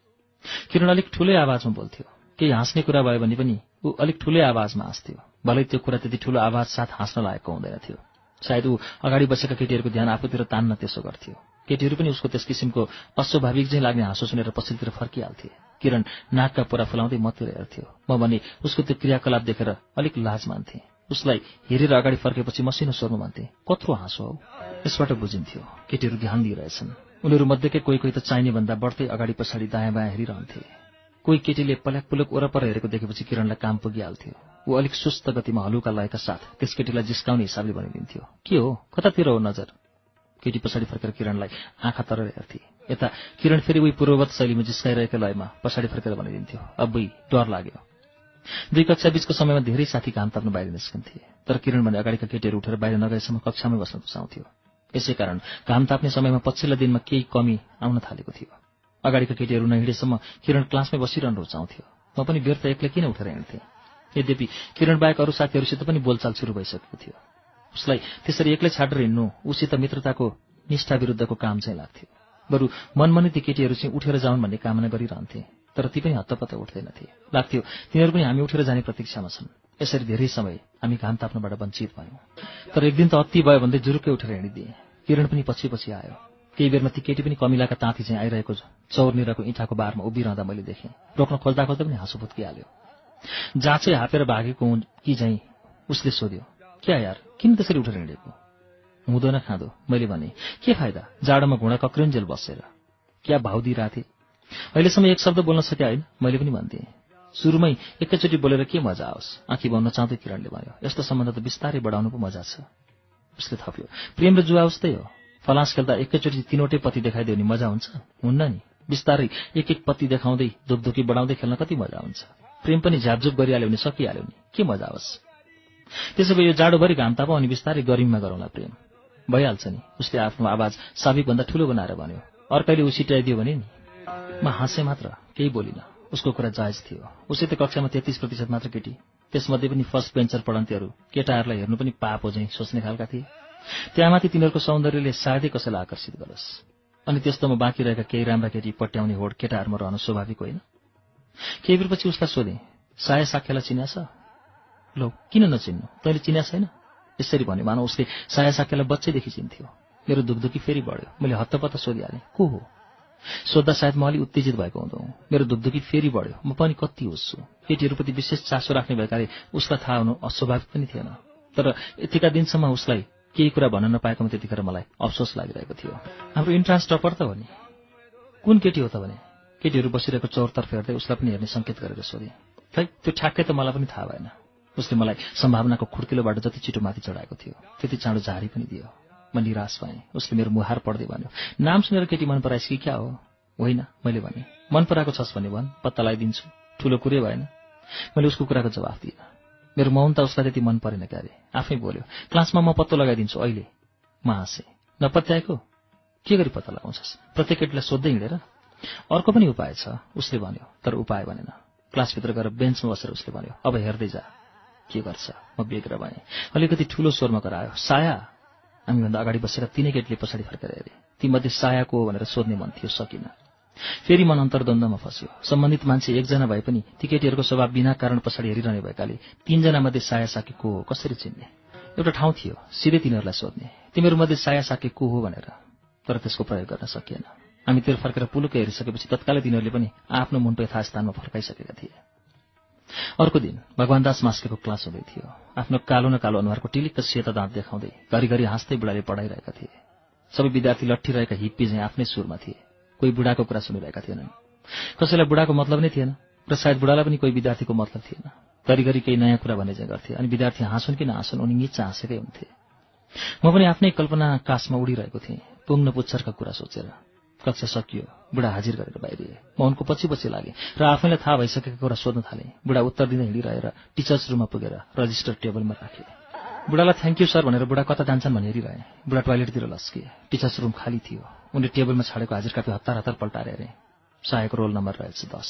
A: किरण अलिक ठूलै आवाजमा बोल्थ्यो। केही हाँस्ने कुरा भयो भने पनि ऊ अलिक ठूलै आवाजमा हाँस्थ्यो। भलै त्यो कुरा त्यति ठूलो आवाज साथ हाँस्न लागेको हुँदैन थियो। सायद ऊ अगाडि बसेका केटीहरूको ध्यान आफूतिर तान्न त्यसो गर्थ्यो। केटीहरू पनि उसको त्यस किसिमको अस्वाभाविक चाहिँ लाग्ने हाँसो सुनेर पछिल्तिर फर्किहाल्थे। किरण नाकका पोरा फुलाउँदै मतिर हेर्थ्यो। म भने उसको त्यो क्रियाकलाप देखेर अलिक लाज मान्थे। उसलाई हेरेर अगाडि फर्केपछि मसिनो स्वरमा भन्थे, कत्रो हाँसो हौ। यसबाट बुझिन्थ्यो केटीहरू ध्यान दिइरहेछन्। उनीहरू मध्येकै कोही कोही त चाहिने भन्दा बढ्दै अगाडि पछाडि दायाँ बायाँ हेरिरहन्थे। कोही केटीले पल्याक पुलुक वरपर हेरेको देखेपछि किरणलाई काम पुगिहाल्थ्यो। ऊ अलिक सुस्त गतिमा हलुका लयका साथ त्यस केटीलाई जिस्काउने हिसाबले भनिदिन्थ्यो, के हो, कतातिर हो नजर। केटी पछाडि फर्केर किरणलाई आँखा तरेर हेर्थे। यता किरण फेरि उही पूर्ववत शैलीमा जिस्काइरहेको लयमा पछाडि फर्केर भनिदिन्थ्यो, अब्बुई डर लाग्यो। 2 कक्षा बीचको समयमा धेरै साथी घाम ताप्न बाहिर निस्कन्थे। तर किरण भने अगाडिका केटीहरू उठेर बाहिर नगएसम्म कक्षामै बस्न रुचाउँथ्यो। यसै कारण घाम ताप्ने समयमा पछिल्ला दिनमा केही कमी आउन थालेको थियो। अगाडिका केटीहरू नहिँडेसम्म किरण क्लासमै बसिरहन रुचाउँथ्यो। म पनि व्यर्थ एक्लै किन उठेर हिँड्थे। यद्यपि किरण बाहेक अरू साथीहरूसित पनि बोलचाल सुरु भइसकेको थियो। उसलाई त्यसरी एक्लै छाडेर हिँड्नु उसित मित्रताको निष्ठा विरुद्धको काम चाहिँ लाग्थ्यो। बरु मनमनै ती केटीहरू चाहिँ उठेर जाउन् भन्ने कामना गरिरहन्थे। तर ती पनि हत्तपत्त उठ्दैनथे। लाग्थ्यो तिनीहरू पनि हामी उठेर जाने प्रतीक्षामा छन्। यसरी धेरै समय हामी घाम ताप्नबाट वञ्चित भयौं। तर एक दिन त अति भयो भन्दै जुरुक्कै उठेर हिँडिदिए। किरण पनि पछि पछि आयो। केही बेरमा ती केटी पनि कमिलाका ताँती चाहिँ आइरहेको चौरनिरको इँटाको बारमा उभिरहँदा मैले देखेँ। रोक्न खोज्दा खोज्दा पनि हाँसो फुत्किहाल्यो। जाँचै हापेर भागेको हुँ कि चाहिँ उसले सोध्यो, क्या यार किन त्यसरी उठेर हिँडेको। हुँदैन खाँदो, मैले भने, के फाइदा जाडोमा घुँडा कक्रिन्जेल बसेर। क्या भाउ दिइरहेथे। अहिलेसम्म एक शब्द बोल्न सके होइन, मैले पनि भन्थेँ। सुरुमै एकैचोटि बोलेर के मजा आओस्, आँखी बन्न चाहँदै किरणले भन्यो। यस्तो सम्बन्ध त बिस्तारै बढाउनु पो मजा छ। उसले थप्यो, प्रेम र जुवा उस्तै हो। फलास खेल्दा एकैचोटि 3वटै पत्ती देखाइदियो भने मजा हुन्छ, हुन्न नि। बिस्तारै एक एक पत्ती देखाउँदै धुकधुकी बढाउँदै खेल्न कति मजा हुन्छ। प्रेम पनि झ्यापझुप गरिहाल्यो भने सकिहाल्यो नि, के मजा आओस्। त्यसो भए यो जाडोभरि घाम तापौँ अनि बिस्तारै गरिममा गरौँला प्रेम, भइहाल्छ नि। उसले आफ्नो आवाज साबिकभन्दा ठूलो बनाएर भन्यो। अर्कैले उसिटाइदियो भने नि। म हाँसेँ मात्र, केही बोलिन। उसको कुरा जायज थियो। उसै त कक्षामा 33% मात्र केटी, त्यसमध्ये पनि फर्स्ट बेन्चर पढन्तेहरू केटाहरूलाई हेर्नु पनि पाप हो झैँ सोच्ने खालका थिए। त्यहाँमाथि तिनीहरूको सौन्दर्यले सायदै कसैलाई आकर्षित गरोस्। अनि त्यस्तोमा बाँकी रहेका केही राम्रा केटी पट्याउने होड केटाहरूमा रहन स्वाभाविक होइन। केही बेरपछि उसलाई सोधेँ, साया साख्यालाई चिन्या छ? लो किन नचिन्नु, तैँले चिन्या छैन? यसरी भन्यो मानौ उसले साया साख्यालाई बच्चैदेखि चिन्थ्यो। मेरो दुखदुखी फेरि बढ्यो। मैले हत्तपत्त सोधिहालेँ, को हो? सोद्धा सायद म अलि उत्तेजित भएको हुँदो हुँ। मेरो दुखदुखी फेरि बढ्यो। म पनि कति हुस्छु। केटीहरूप्रति विशेष चासो राख्ने भएकाले उसलाई थाहा हुनु अस्वाभाविक पनि थिएन। तर यतिका दिनसम्म उसलाई केही कुरा भन्न नपाएकोमा त्यतिखेर मलाई अफसोस लागिरहेको थियो। हाम्रो इन्ट्रान्स टपर त हो नि। कुन केटी हो त भने? केटीहरू बसिरहेको चौरतर्फ हेर्दै उसलाई पनि हेर्ने सङ्केत गरेर सोधेँ। खै त्यो ठ्याक्कै त मलाई पनि थाहा भएन। उसले मलाई सम्भावनाको खुड्किलोबाट जति छिटो माथि चढाएको थियो त्यति चाँडो झारी पनि दियो। म निराश भएँ। उसले मेरो मुहार पढ्दै भन्यो, नाम सुनेर केटी मन पराइस् कि क्या हो? होइन, मैले भने। मन पराएको छस् भने भन्, पत्ता लगाइदिन्छु। ठूलो कुरै भएन। मैले उसको कुराको जवाफ दिएन। मेरो मौनता उसलाई त्यति मन परेन क्यारे। आफै बोल्यो, क्लासमा म पत्तो लगाइदिन्छु अहिले। म हाँसेँ, नपत्याएको? के गरी पत्ता लगाउँछस्? प्रत्येक केटीलाई सोध्दै हिँडेर? अर्को पनि उपाय छ, उसले भन्यो, तर उपाय भनेन। क्लासभित्र गएर बेन्चमा बसेर उसले भन्यो, अब हेर्दै जा। के गर्छ? म बेग्र भएँ। अलिकति ठूलो स्वरमा करायो, साया। हामीभन्दा अगाडि बसेर तीनै केटीले पछाडि फर्केर हेरे। तीमध्ये साया को हो भनेर सोध्ने मन थियो, सकिन। फेरि मन अन्तर्द्वन्द्वमा फस्यो। सम्बन्धित मान्छे एकजना भए पनि ती केटीहरूको स्वभाव बिना कारण पछाडि हेरिरहने भएकाले तीनजना मध्ये साया साकी को हो कसरी चिन्ने? एउटा ठाउँ थियो सिधै तिनीहरूलाई सोध्ने, तिमीहरूमध्ये साया साकी को हो भनेर। तर त्यसको प्रयोग गर्न सकिएन। हामीतिर फर्केर पुलुकै हेरिसकेपछि तत्कालै तिनीहरूले पनि आफ्नो मुन्टो यथास्थानमा फर्काइसकेका थिए। अर्को दिन भगवानदास मास्केको क्लास हुँदै थियो। आफ्नो कालो न कालो अनुहारको टिलिक्क सेता दाँत देखाउँदै घरिघरि हाँस्दै बुढाले पढाइरहेका थिए। सबै विद्यार्थी लट्ठिरहेका हिप्पी चाहिँ आफ्नै सुरमा थिए। कोही बुढाको कुरा सुनिरहेका थिएनन्। कसैलाई बुढाको मतलब नै थिएन र सायद बुढालाई पनि कोही विद्यार्थीको मतलब थिएन। घरिघरि केही नयाँ कुरा भन्ने चाहिँ गर्थे अनि विद्यार्थी हाँसुन् कि नहाँसुन् उनी निच्च हाँसेकै हुन्थे। म पनि आफ्नै कल्पना काशमा उडिरहेको थिएँ, पुग्न पुच्छरका कुरा सोचेर। कक्षा सकियो, बुढा हाजिर गरेर बाहिरिए। म उनको पछि पछि लागेँ र आफैलाई थाहा भइसकेको कुरा सोध्न थालेँ। बुढा उत्तर दिँदै हिँडिरहेर टिचर्स रुममा पुगेर रजिस्टर टेबलमा राखे। बुढालाई थ्याङ्क यू सर भनेर बुढा कता जान्छन् भनी हेरिरहे। बुढा टोयलेटतिर लस्के। टिचर्स रुम खाली थियो। उनले टेबलमा छाडेको हाजिर कापी हतार हतार पल्टाएर हेरे। सायको रोल नम्बर रहेछ 10।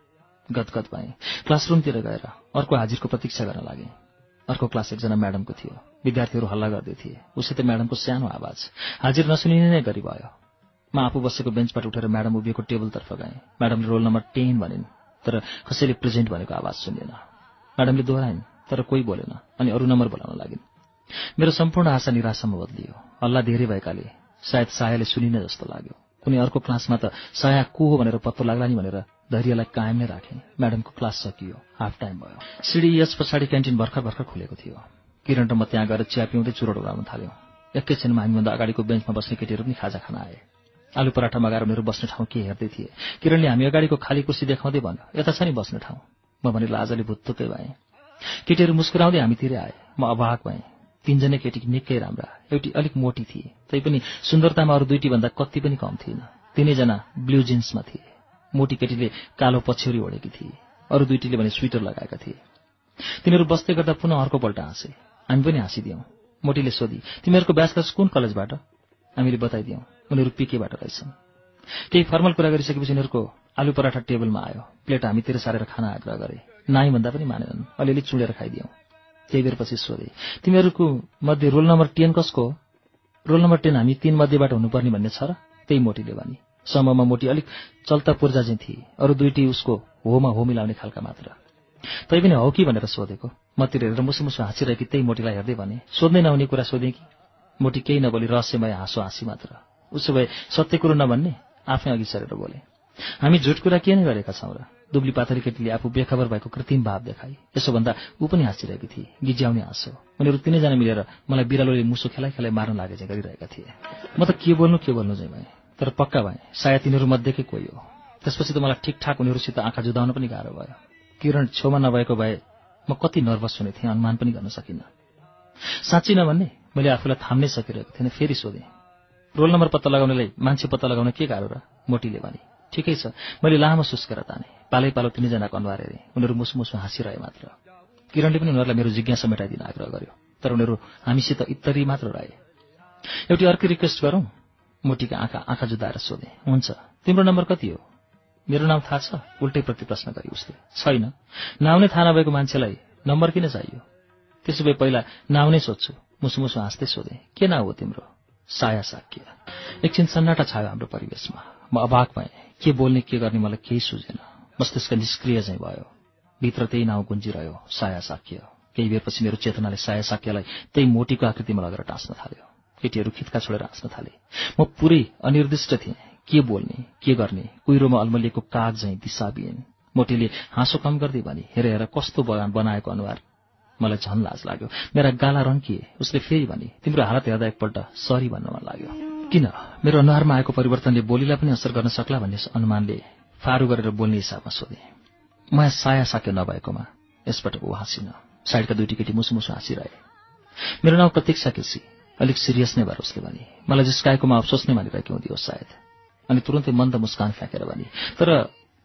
A: गदगद भएँ। क्लासरुमतिर गएर अर्को हाजिरको प्रतीक्षा गर्न लागेँ। अर्को क्लास एकजना म्याडमको थियो। विद्यार्थीहरू हल्ला गर्दै थिए। उसै त म्याडमको सानो आवाज हाजिर नसुनिने नै गरी भयो। म आफू बसेको बेन्चबाट उठेर म्याडम उभिएको टेबलतर्फ गएँ। म्याडमले रोल नम्बर 10 भनिन्, तर कसैले प्रेजेन्ट भनेको आवाज सुनिएन। म्याडमले दोहोऱ्याइन्, तर कोही बोलेन अनि अरू नम्बर बोलाउन लागिन्। मेरो सम्पूर्ण आशा निराशामा बदलियो। हल्ला धेरै भएकाले सायद सायाले सुनिने जस्तो लाग्यो। कुनै अर्को क्लासमा त साया को हो भनेर पत्तो लाग्ला नि भनेर धैर्यलाई कायम नै राखेँ। म्याडमको क्लास सकियो, हाफ टाइम भयो। सिडी यस पछाडि क्यान्टिन भर्खर भर्खर खुलेको थियो। किरण र म त्यहाँ गएर चिया पिउँदै चुरोट उडाउन थाल्यौँ। एकैछिनमा हामीभन्दा अगाडिको बेन्चमा बस्ने केटीहरू पनि खाजा खान आए। आलु पराठा मगाएर उनीहरू बस्ने ठाउँ के हेर्दै थिए। किरणले हामी अगाडिको खाली कुर्सी देखाउँदै भन्यो, यता छ नि बस्ने ठाउँ। म भने लाजले भुत्तुकै भएँ। केटीहरू मुस्कुराउँदै हामीतिरै आए। म अवाक भएँ। तीनजना केटी निकै राम्रा। एउटी अलिक मोटी थिए, तैपनि सुन्दरतामा अरू दुईटी भन्दा कति पनि कम थिएन। तीनैजना ब्लू जिन्समा थिए। मोटी केटीले कालो पछ्यौरी ओढेकी थिए, अरू दुईटीले भने स्वेटर लगाएका थिए। तिनीहरू बस्दै गर्दा पुनः अर्कोपल्ट हाँसे। हामी पनि हाँसिदियौँ। मोटीले सोधी, तिमीहरूको ब्याचलर्स कुन कलेजबाट? हामीले बताइदियौँ। उनीहरू पिकेबाट रहेछन्। केही फर्मल कुरा गरिसकेपछि उनीहरूको आलु पराठा टेबलमा आयो। प्लेट हामीतिर सारेर खाना आग्रह गरे। नाइ भन्दा पनि मानेनन्। अलिअलि चुडेर खाइदियौँ। केही बेरपछि सोधे, तिमीहरूको मध्ये रोल नम्बर 10 कसको हो? रोल नम्बर 10 हामी 3 मध्येबाट हुनुपर्ने भन्ने छ र? त्यही मोटीले भनी। समूहमा मोटी अलिक चल्ता पूर्जा चाहिँ थिए, अरू दुईटी उसको होमा हो मिलाउने खालका मात्र। तैपनि हौ कि भनेर सोधेको। मतिर हेरेर मुसु मुसु हाँसिरहेकी त्यही मोटीलाई हेर्दै भने, सोध्नै नहुने कुरा सोधेँ कि? मोटी केही नबोली रहस्यमय हाँसो हाँसी मात्र। उसो भए सत्य कुरो नभन्ने? आफै अघि सरेर बोले, हामी झुट कुरा के नै गरेका छौँ र? दुब्ली पाथरी केटीले आफू बेखबर भएको कृत्रिम भाव देखाई। यसो भन्दा ऊ पनि हाँसिरहेकी थिए, गिज्याउने हाँसो। उनीहरू तीनैजना मिलेर मलाई बिरालोले मुसो खेलाइ खेलाइ मार्न लागे चाहिँ गरिरहेका थिए। म त के बोल्नु चाहिँ भएँ, तर पक्का भएँ सायद तिनीहरू मध्येकै कोही हो। त्यसपछि त मलाई ठिकठाक उनीहरूसित आँखा जुदाउन पनि गाह्रो भयो। किरण छेउमा नभएको भए म कति नर्भस हुने थिएँ अनुमान पनि गर्न सकिनँ। साँच्चै नभन्ने मैले आफूलाई थाम्नै सकिरहेको थिएन। फेरि सोधेँ, रोल नम्बर पत्ता लगाउनेलाई मान्छे पत्ता लगाउन के गाह्रो र? मोटीले भने, ठिकै छ। मैले लामो सुस्केर ताने। पालै पालो तीनैजनाको अनुहार हेरेँ। उनीहरू मुसु मुसु हाँसिरहे मात्र। किरणले पनि उनीहरूलाई मेरो जिज्ञासा मेटाइदिन आग्रह गर्यो, तर उनीहरू हामीसित इत्तरी मात्र रहे। एउटी अर्को रिक्वेस्ट गरौँ? मोटीका आँखा जुदाएर सोधे। हुन्छ। तिम्रो नम्बर कति हो? मेरो नाम थाहा छ? उल्टै प्रति प्रश्न गरी उसले। छैन। नाउँ नै थाहा नभएको मान्छेलाई नम्बर किन चाहियो? त्यसो भए पहिला नाउँ नै सोध्छु। मुसु मुसु हाँस्दै सोधे, के नाउँ हो तिम्रो? साया साक्य। एकछिन सन्नाटा छायो हाम्रो परिवेशमा। म अवाक भएँ। के बोल्ने के गर्ने मलाई केही सुझेन। मस्तिष्क निष्क्रिय चाहिँ भयो। भित्र त्यही नाउँ गुन्जिरह्यो, साया साक्य। केही बेरपछि मेरो चेतनाले साया साक्यलाई त्यही मोटीको आकृतिमा लगेर टाँस्न थाल्यो। केटीहरू खित्का छोडेर हाँस्न थाले। म पुरै अनिर्दिष्ट थिएँ। के बोल्ने के गर्ने? कुहिरोमा अल्मलिएको काग झैँ दिशाबिहीन। मोटीले हाँसो कम गर्दै भनी, हेर हेर कस्तो बनाएको अनुहार। मलाई झन् लाज लाग्यो। मेरा गाला रन्किए। उसले फेरि भने, तिम्रो हालत हेर्दा एकपल्ट सरी भन्न मन लाग्यो। किन? मेरो अनुहारमा आएको परिवर्तनले बोलीलाई पनि असर गर्न सक्ला भन्ने अनुमानले फारू गरेर बोल्ने हिसाबमा सोधे। म साया साक्य नभएकोमा यसपटक ऊ हाँसिन। साइडका दुईटी केटी मुसु मुसु हाँसिरहे। मेरो नाउँ प्रतीक्षा केसी। अलिक सिरियस नै भएर उसले भने, मलाई जिस्काएकोमा अफसोस नै मानिरहेकी हुँदी हो सायद। अनि तुरन्तै मन्द मुस्कान फ्याँकेर भने, तर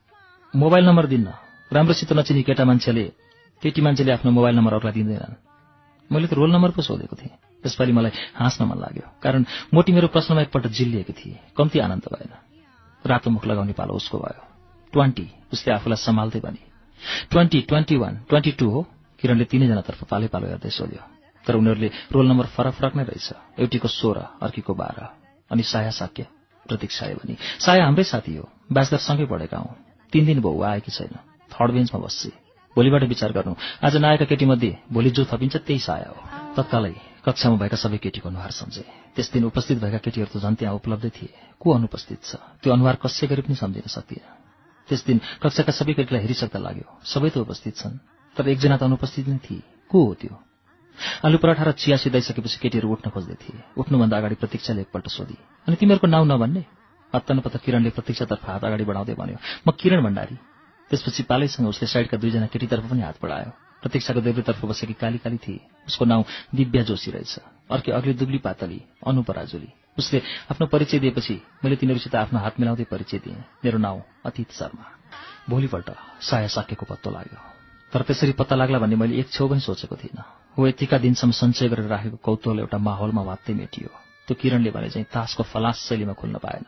A: मोबाइल नम्बर दिन्न। राम्रोसित नचिनी केटा मान्छेले केटी मान्छेले आफ्नो मोबाइल नम्बर अरूलाई दिँदैनन्। मैले त रोल नम्बर पो सोधेको थिएँ। त्यसपालि मलाई हाँस्न मन लाग्यो, कारण मोटी मेरो प्रश्नमा एकपल्ट जिल्लिएकी थिए। कम्ती आनन्द भएन। रातो मुख लगाउने पालो उसको भयो। 20 उसले आफूलाई सम्हाल्दै भनी। 20, 21, 22 हो। किरणले तीनैजनातर्फ पालै पालो हेर्दै सोध्यो। तर उनीहरूले रोल नम्बर फरक फरक नै रहेछ। एउटीको 16, अर्कीको 12। अनि साया साक्य? प्रतीक्षाले भनी। साया हाम्रै साथी हो। ब्याचलर सँगै पढेका हौं। 3 दिन भयो आएकी छैन। थर्ड बेन्चमा बस्छ। भोलिबाट विचार गर्नु। आज नआएका केटीमध्ये भोलि जो थपिन्छ त्यही साया हो। तत्कालै कक्षामा भएका सबै केटीको अनुहार सम्झे। त्यस दिन उपस्थित भएका केटीहरू त झन् त्यहाँ उपलब्धै थिए। को अनुपस्थित छ त्यो अनुहार कसै गरी पनि सम्झिन सकिएन। त्यस दिन कक्षाका सबै केटीलाई हेरिसक्दा लाग्यो सबै त उपस्थित छन्, तर एकजना त अनुपस्थित नै थिए। को हो त्यो? आलु पराठा र चिया सिधाइसकेपछि केटीहरू उठ्न खोज्दै थिए। उठ्नुभन्दा अगाडि प्रतीक्षाले एकपल्ट सोधी, अनि तिमीहरूको नाउँ नभन्ने? हत्तनपत्त किरणले प्रतीक्षातर्फ हात अगाडि बढाउँदै भन्यो, म किरण भण्डारी। त्यसपछि पालैसँग उसले साइडका 2 जना केटीतर्फ पनि हात बढायो। प्रतीक्षाको देब्रेतर्फ बसेकी काली काली थिए। उसको नाउँ दिव्या जोशी रहेछ। अर्की अग्ली दुब्ली पातली अनु पराजुली। उसले आफ्नो परिचय दिएपछि मैले तिनीहरूसित आफ्नो हात मिलाउँदै परिचय दिएँ। मेरो नाउँ अतीत शर्मा। भोलिपल्ट साया साकेको पत्तो लाग्यो, तर त्यसरी पत्ता लाग्ला भन्ने मैले एक छेउ पनि सोचेको थिइनँ। हो यतिका दिनसम्म सञ्चय गरेर राखेको कौतूहल एउटा माहौलमा वात्तै मेटियो। त्यो किरणले भने चाहिँ तासको फलास शैलीमा खुल्न पाएन।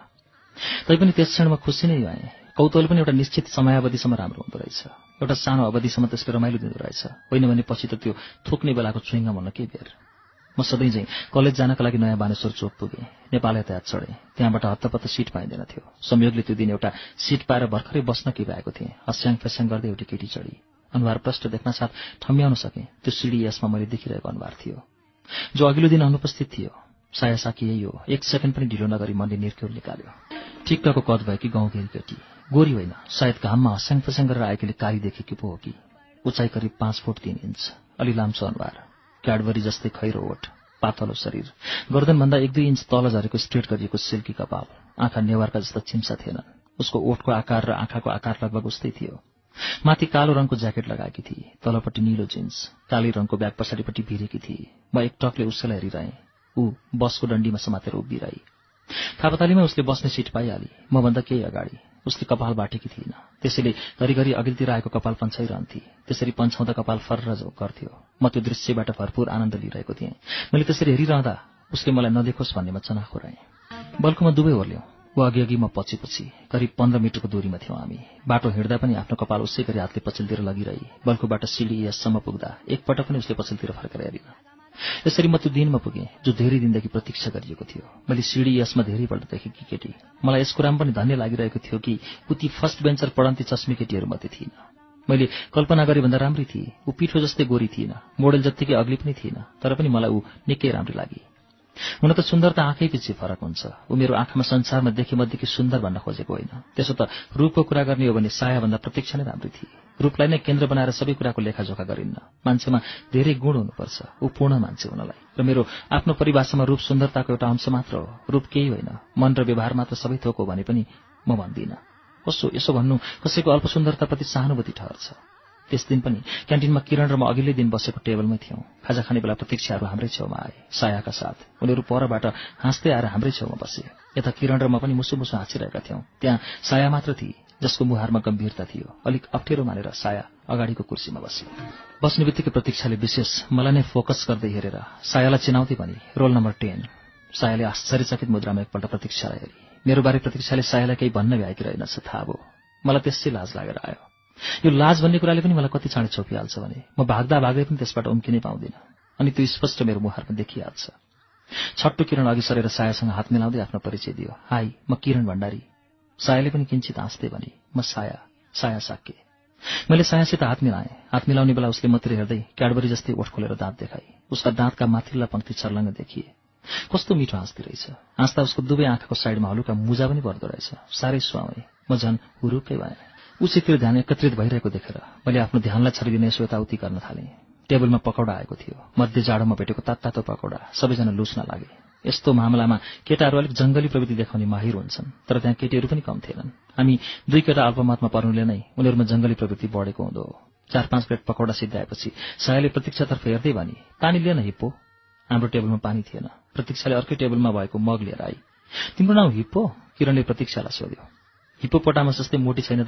A: तैपनि त्यस क्षणमा खुसी नै भएँ। कौतूहल पनि एउटा निश्चित समयावधिसम्म राम्रो हुँदो रहेछ। एउटा सानो अवधिसम्म त्यसले रमाइलो दिँदो रहेछ। होइन भने पछि त त्यो थुक्ने बेलाको चुइङ्गम हुन के बेर। म सधैँ चाहिँ कलेज जानका लागि नयाँ बानेश्वर चोक पुगेँ। नेपाल यातायात चढेँ। त्यहाँबाट हत्तपत्त सिट पाइँदैन थियो। संयोगले त्यो दिन एउटा सिट पाएर भर्खरै बस्न के भएको थिएँ। हस्याङ फेस्याङ गर्दै एउटी केटी चढी। अनुहार प्रष्ट देख्न साथ ठम्म्याउन सकेँ। त्यो सिडी यसमा मैले देखिरहेको अनुहार थियो, जो अघिल्लो दिन अनुपस्थित थियो। साया साकी यही हो। 1 सेकेन्ड पनि ढिलो नगरी मनले निर्क्युर निकाल्यो। ठिक्कको कद भएकी गाउँघेरी केटी, गोरी होइन, सायद घाममा हस्याङ फस्याङ गरेर आएकीले काली देखेकी पो हो कि। उचाइ करिब 5 फुट 3 इन्च, अलि लाम्चो अनुहार, क्याडबरी जस्तै खैरो ओठ, पातलो शरीर, गर्दनभन्दा 1-2 इन्च तल झरेको स्ट्रेट गरिएको सिल्की कपाल, आँखा नेवारका जस्ता चिम्सा थिएनन्। उसको ओठको आकार र आँखाको आकार लगभग उस्तै थियो। माथि कालो रङको ज्याकेट लगाएकी थिए, तलपट्टि नीलो जिन्स, काली रङको ब्याग पछाडिपट्टि भिरेकी थिए। म एकटकले उसैलाई हेरिरहेँ। ऊ बसको डन्डीमा समातेर उभिरही। थापातालीमा उसले बस्ने सिट पाइहाली। मभन्दा केही अगाडि। उसले कपाल बाटेकी थिइन, त्यसैले घरिघरि अघिल्तिर आएको कपाल पन्छाइरहन्थे। त्यसरी पन्छाउँदा कपाल फर्र गर्थ्यो। म त्यो दृश्यबाट भरपूर आनन्द लिइरहेको थिएँ। मैले त्यसरी हेरिरहँदा उसले मलाई नदेखोस् भन्नेमा चनाखो रहेँ। बल्कुमा दुवै ओर्ल्यौँ। ऊ अघि म पछि करिब 15 मिटरको दूरीमा थियौँ हामी। बाटो हिँड्दा पनि आफ्नो कपाल उसै गरी हातले पछिल्तिर लगिरही। बल्कुबाट सिडी यससम्म पुग्दा एकपटक पनि उसले पछिल्तिर फर्केर हेरिन। यसरी म त्यो दिनमा पुगेँ जो धेरै दिनदेखि प्रतीक्षा गरिएको थियो। मैले सिडी यसमा धेरैपल्ट देखेकी केटी। मलाई यस कुरामा पनि धन्य लागिरहेको थियो कि ऊ ती फर्स्ट बेन्चर पढन्ती चस्मी केटीहरूमध्ये थिइन। मैले कल्पना गरे भन्दा राम्रै थिए। ऊ पिठो जस्तै गोरी थिइन, मोडेल जत्तिकै अग्ली पनि थिइन, तर पनि मलाई ऊ निकै राम्री लागि। हुन त सुन्दरता आँखै पछि फरक हुन्छ। ऊ मेरो आँखामा संसारमा देखेमध्येकी सुन्दर भन्न खोजेको होइन। त्यसो त रूपको कुरा गर्ने हो भने सायाभन्दा प्रतीक्षा नै राम्री थिए। रूपलाई नै केन्द्र बनाएर सबै कुराको लेखाजोखा गरिन्न। मान्छेमा धेरै गुण हुनुपर्छ ऊ पूर्ण मान्छे हुनलाई। र मेरो आफ्नो परिभाषामा रूप सुन्दरताको एउटा अंश मात्र हो। रूप केही होइन, मन र व्यवहार मात्र सबै थोक हो भने पनि म भन्दिनँ। यसो भन्नु कसैको अल्प सुन्दरताप्रति सहानुभूति ठहर्छ। त्यस दिन पनि क्यान्टिनमा किरण र म अघिल्लै दिन बसेको टेबलमै थियौँ। खाजा खाने बेला प्रतीक्षाहरू हाम्रै छेउमा आए, सायाका साथ। उनीहरू परबाट हाँस्दै आएर हाम्रै छेउमा बसे। यता किरण र म पनि मुसु मुसु हाँसिरहेका थियौँ। त्यहाँ साया मात्र थिए, जसको मुहारमा गम्भीरता थियो। अलिक अप्ठ्यारो मानेर साया अगाडिको कुर्सीमा बसे। बस्ने बित्तिकै प्रतीक्षाले विशेष मलाई नै फोकस गर्दै हेरेर सायालाई चिनाउँदै भने, रोल नम्बर 10। सायाले आश्चर्यचकित मुद्रामा एकपल्ट प्रतीक्षालाई हेरी। मेरो बारे प्रतीक्षाले सायालाई केही भन्न भ्याएकी रहेनछ, थाहा भयो। मलाई त्यसै लाज लागेर आयो। यो लाज भन्ने कुराले पनि मलाई कति चाँडै छोपिहाल्छ भने म भाग्दा भाग्दै पनि त्यसबाट उम्किनै पाउँदिनँ। अनि त्यो स्पष्ट मेरो मुहारमा देखिहाल्छ। छट्टो किरण अघि सरेर सायासँग हात मिलाउँदै आफ्नो परिचय दियो। हाई, म किरण भण्डारी। सायाले पनि किञ्चित हाँस्दै भने, म साया साके। मैले सायासित हात मिलाएँ। हात मिलाउने बेला उसले मतिर हेर्दै क्याडबरी जस्तै ओठ खोलेर दाँत देखाई। उसका दाँतका माथिल्ला पंक्ति छर्लङ्ग देखिए। कस्तो मिठो हाँस्दै रहेछ। हाँस्दा उसको दुवै आँखाको साइडमा हलुका मुजा पनि पर्दो रहेछ। साह्रै सुहाउने। म झन् हुरुक्कै भएँ। उसितिर ध्यान एकत्रित भइरहेको देखेर मैले आफ्नो ध्यानलाई छरिदिने यसो यताउति गर्न थालेँ। टेबलमा पकौडा आएको थियो। मध्य जाडोमा भेटेको तातो पकौडा। सबैजना लुच्न लागे। यस्तो मामलामा केटाहरू अलिक जंगली प्रवृत्ति देखाउने माहिर हुन्छन्, तर त्यहाँ केटीहरू पनि कम थिएनन्। हामी 2 केटा अल्पमतमा पर्नुले नै उनीहरूमा जंगली प्रवृत्ति बढेको हुँदो हो। 4-5 प्लेट पकौडा सिद्धाएपछि सायाले प्रतीक्षातर्फ हेर्दै भने, पानी लिएन हिप्पो। हाम्रो टेबलमा पानी थिएन। प्रतीक्षाले अर्कै टेबलमा भएको मग लिएर आई। तिम्रो नाउँ हिप्पो? किरणले प्रतीक्षालाई सोध्यो। हिप्पोपोटामस जस्तै मोटी छैन त यो?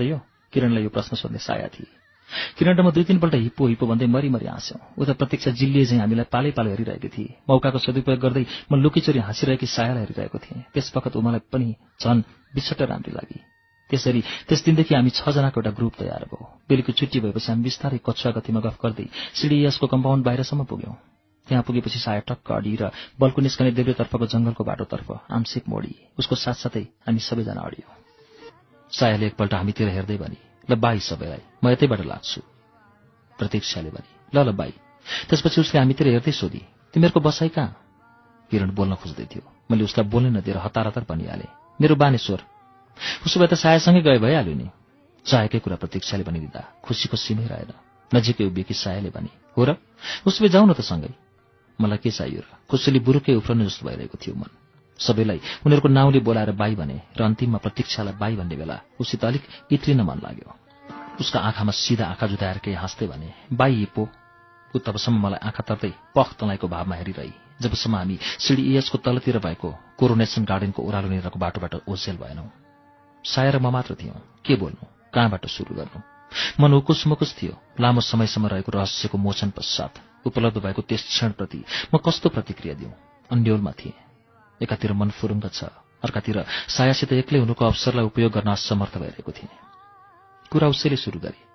A: किरणलाई यो प्रश्न सोध्ने साया थिए। किरण र म 2-3 पल्ट हिप्पो हिप्पो भन्दै मरी हाँस्यौं। उता प्रतीक्षा जिल्लिए चाहिँ हामीलाई पालै पालो हेरिरहेकी थिए। मौकाको सदुपयोग गर्दै म लुकीचोरी हाँसिरहेकी सायालाई हेरिरहेको थिएँ। त्यसवखत उमालाई पनि झन् बिछट्ट राम्री लागि। त्यसरी त्यस दिनदेखि हामी 6 जनाको एउटा ग्रुप तयार भयो। बेलुकी छुट्टी भएपछि हामी बिस्तारै कछुवा गतिमा गफ गर्दै सिडिएसको कम्पाउन्ड बाहिरसम्म पुग्यौं। त्यहाँ पुगेपछि साया टक्क अडी र बल्कु निस्कने देब्रेतर्फको जंगलको बाटोतर्फ आंशिक मोडी। उसको साथसाथै हामी सबैजना अडियौं। सायाले एकपल्ट हामीतिर हेर्दै भनी, ल बाई सबैलाई, म यतैबाट लाग्छु। प्रतीक्षाले भनी, ल बाई। त्यसपछि उसले हामीतिर हेर्दै सोधी, तिमीहरूको बसाई कहाँ? किरण बोल्न खोज्दै थियो। मैले उसलाई बोल्नै नदिएर हतार हतार भनिहालेँ, मेरो बानेश्वर। उसो भए त सायासँगै गए भइहाल्यो नि। चाहेकै कुरा प्रतीक्षाले भनिदिँदा खुसीको सीमै रहेन। नजिकै उभिएकी सायाले भनी, हो र? उसो भए जाउँ न त सँगै। मलाई के चाहियो र? खुसीले बुरुकै उफ्रनु जस्तो भइरहेको थियो मन। सबैलाई उनीहरूको नाउँले बोलाएर बाई भने र अन्तिममा प्रतीक्षालाई बाई भन्ने बेला उसित अलिक इत्रिन मन लाग्यो। उसका आँखामा सीधा आँखा जुदाएर केही हाँस्दै भने, बाई हिप्पो। ऊ तबसम्म मलाई आँखा तर्दै पख तँलाईको भावमा हेरिरही, जबसम्म हामी सिडिएसको तलतिर भएको कोरोनेसन गार्डनको ओह्रालोनिरको बाटोबाट ओझेल भएनौं। साया र म मात्र थियौं। के बोल्नु, कहाँबाट सुरु गर्नु? मन उकुस मुकुस थियो। लामो समयसम्म रहेको रहस्यको मोचन पश्चात उपलब्ध भएको त्यस क्षणप्रति म कस्तो प्रतिक्रिया दिउँ? अन्यलमा थिएँ। एकातिर मन फुरुङ्ग छ, अर्कातिर सायासित एक्लै हुनुको अवसरलाई उपयोग गर्न असमर्थ भइरहेको थिएँ। कुरा उसैले सुरु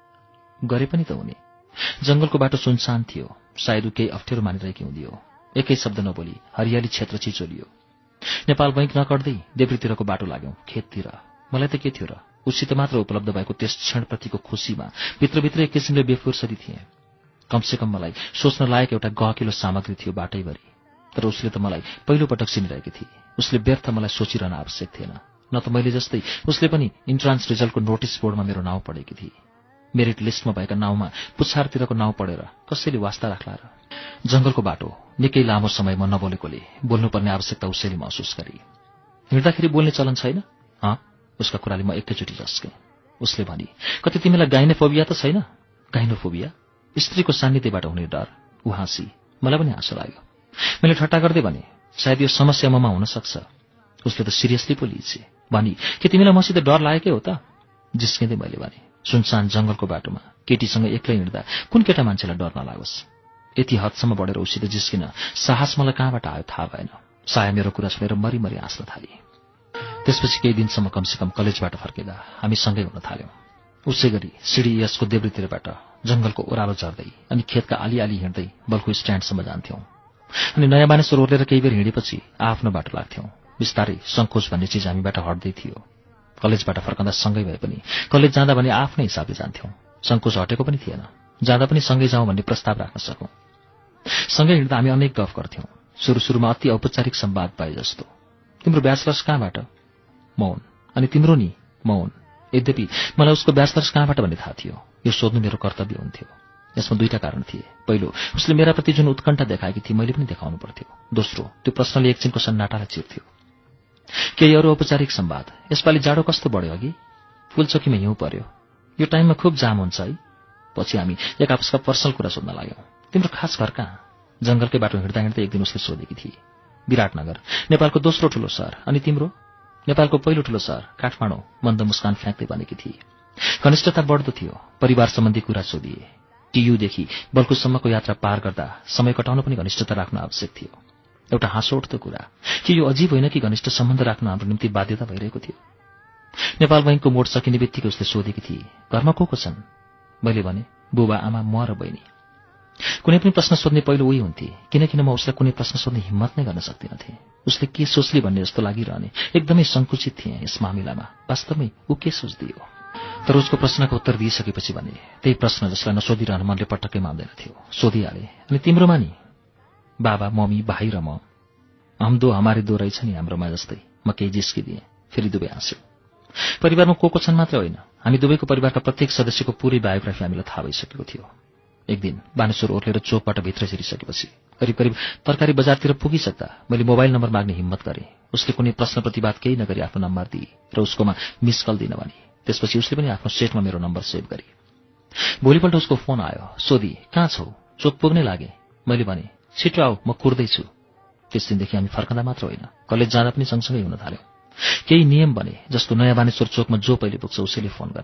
A: गरे पनि त हुने। जंगलको बाटो सुनसान थियो। सायद केही अप्ठ्यारो मानिरहेकी हुँदियो। एकै शब्द नबोली हरियाली क्षेत्र चिचोलियो। नेपाल बैंक नकड्दै देब्रेतिरको बाटो लाग्यौं, खेततिर। मलाई त के थियो र? उसित मात्र उपलब्ध भएको त्यस क्षणप्रतिको खुसीमा भित्रभित्र एक किसिमले बेफुर्सदी थिएँ। कमसेकम मलाई सोच्न लायक एउटा गहकिलो सामग्री थियो बाटैभरि। तर उसले त मलाई पहिलो पटक चिनिरहेकी थिए। उसले व्यर्थ मलाई सोचिरहन आवश्यक थिएन। न त मैले जस्तै उसले पनि इन्ट्रान्स रिजल्टको नोटिस बोर्डमा मेरो नाउँ पढेकी थिए। मेरिट लिस्टमा भएका नाउँमा पुछारतिरको नाउँ पढेर कसैले वास्ता राख्ला र? जंगलको बाटो निकै लामो समय म नबोलेकोले बोल्नुपर्ने आवश्यकता उसैले महसुस गरे। हिँड्दाखेरि बोल्ने चलन छैन? उसका कुराले म एकैचोटि झस्केँ। उसले भनी, कति तिमीलाई गाइनोफोबिया त छैन? गाइनोफोबिया? स्त्रीको सान्निध्यबाट हुने डर। ऊ हाँसी। मलाई पनि हाँसो लाग्यो। मैले ठट्टा गर्दै भने, सायद यो समस्या ममा हुन सक्छ। उसले त सिरियसली पो लिएछे। भनी, के तिमीलाई मसित डर लागेकै हो त? जिस्किँदै मैले भने, सुनसान जंगलको बाटोमा केटीसँग एक्लै हिँड्दा कुन केटा मान्छेलाई डर नलागोस्? यति हदसम्म बढेर उसित जिस्किन साहस मलाई कहाँबाट आयो थाहा भएन। साया मेरो कुरा सुनेर मरी हाँस्न थाली। त्यसपछि केही दिनसम्म कमसेकम कलेजबाट फर्केदा हामी सँगै हुन थाल्यौं। उसै गरी सिडिएसको देब्रेतिरबाट जंगलको ओह्रालो झर्दै अनि खेतका आली हिँड्दै बल्कु स्ट्यान्डसम्म जान्थ्यौं। अनि नयाँ मानिसहरू ओर्लेर केही बेर हिँडेपछि आफ्नो बाटो लाग्थ्यौं। बिस्तारै संकोच भन्ने चिज हामीबाट हट्दै थियो। कलेजबाट फर्कँदा सँगै भए पनि कलेज जाँदा भने आफ्नै हिसाबले जान्थ्यौं। संकोच हटेको पनि थिएन। जाँदा पनि सँगै जाउँ भन्ने प्रस्ताव राख्न सकौं। सँगै हिँड्दा हामी अनेक गफ गर्थ्यौं। सुरुमा अति औपचारिक संवाद पाए जस्तो। तिम्रो ब्याचलर्स कहाँबाट? मौन। अनि तिम्रो नि? मौन। यद्यपि मलाई उसको ब्याचलर्स कहाँबाट भन्ने थाहा थियो। यो सोध्नु मेरो कर्तव्य हुन्थ्यो। यसमा दुईटा कारण थिए। पहिलो, उसले मेराप्रति जुन उत्कण्ठा देखाएकी थिए मैले पनि देखाउनु पर्थ्यो। दोस्रो, त्यो प्रश्नले एकछिनको सन्नाटालाई चिर्थ्यो। केही अरू औपचारिक संवाद। यसपालि जाडो कस्तो बढ्यो अघि? फूलचोकीमा हिउँ पर्यो। यो टाइममा खुब जाम हुन्छ है। पछि हामी एक आपसका पर्सनल कुरा सोध्न लाग्यौं। तिम्रो खास घर कहाँ? जंगलकै बाटो हिँड्दा हिँड्दै एक दिन उसले सोधेकी थिए। विराटनगर, नेपालको दोस्रो ठूलो शहर। अनि तिम्रो? नेपालको पहिलो ठूलो शहर काठमाडौँ, मन्द मुस्कान फ्याँक्दै भनेकी थिए। घनिष्ठता बढ्दो थियो। परिवार सम्बन्धी कुरा सोधिए। टियुदेखि बल्कुसम्मको यात्रा पार गर्दा समय कटाउन पनि घनिष्ठता राख्न आवश्यक थियो। एउटा हाँसो उठ्दो कुरा, के यो अजीब होइन कि घनिष्ठ सम्बन्ध राख्न हाम्रो निम्ति बाध्यता भइरहेको थियो? नेपाल बैंकको मोड सकिने बित्तिकै उसले सोधेकी थिए, घरमा को छन्? मैले भने, बुबा, आमा, म र बहिनी। कुनै पनि प्रश्न सोध्ने पहिलो उही हुन्थे। किन म उसलाई कुनै प्रश्न सोध्ने हिम्मत नै गर्न सक्दिनथे। उसले के सोच्ली भन्ने जस्तो लागिरहने। एकदमै संकुचित थिएँ यस मामिलामा। वास्तवमै ऊ के सोच्दियो? तर उसको प्रश्नको उत्तर दिइसकेपछि भने त्यही प्रश्न जसलाई नसोधिरहन मनले पटक्कै मान्दैन थियो सोधिहाले। अनि तिम्रोमा नि? बाबा, मम्मी, भाइ र म। हम दो हमारे दो रहेछ नि हाम्रोमा जस्तै। म केही जिस्किदिएँ। फेरि दुवै हाँस्यौं। परिवारमा को छन् मात्र होइन, हामी दुवैको परिवारका प्रत्येक सदस्यको पूरै बायोग्राफी हामीलाई थाहा भइसकेको थियो। एक दिन बानेश्वर ओर्लेर चोकबाट भित्र छिरिसकेपछि करिब तरकारी बजारतिर पुगिसक्दा मैले मोबाइल नम्बर माग्ने हिम्मत गरेँ। उसले कुनै प्रश्न प्रतिवाद केही नगरी आफ्नो नम्बर दिए र उसकोमा मिस कल दिन भने। त्यसपछि उसले पनि आफ्नो सेटमा मेरो नम्बर सेभ गरे। भोलिपल्ट उसको फोन आयो। सोधी, कहाँ छौ? चोक पुग्नै लागे। मैले भने, छिटो आऊ, म कुर्दैछु। त्यस दिनदेखि हामी फर्कँदा मात्र होइन, कलेज जाँदा पनि सँगसँगै हुन थाल्यौं। केही नियम बने, जस्तो नयाँ बानेश्वर चोकमा जो पहिले पुग्छ उसैले फोन गर्ने।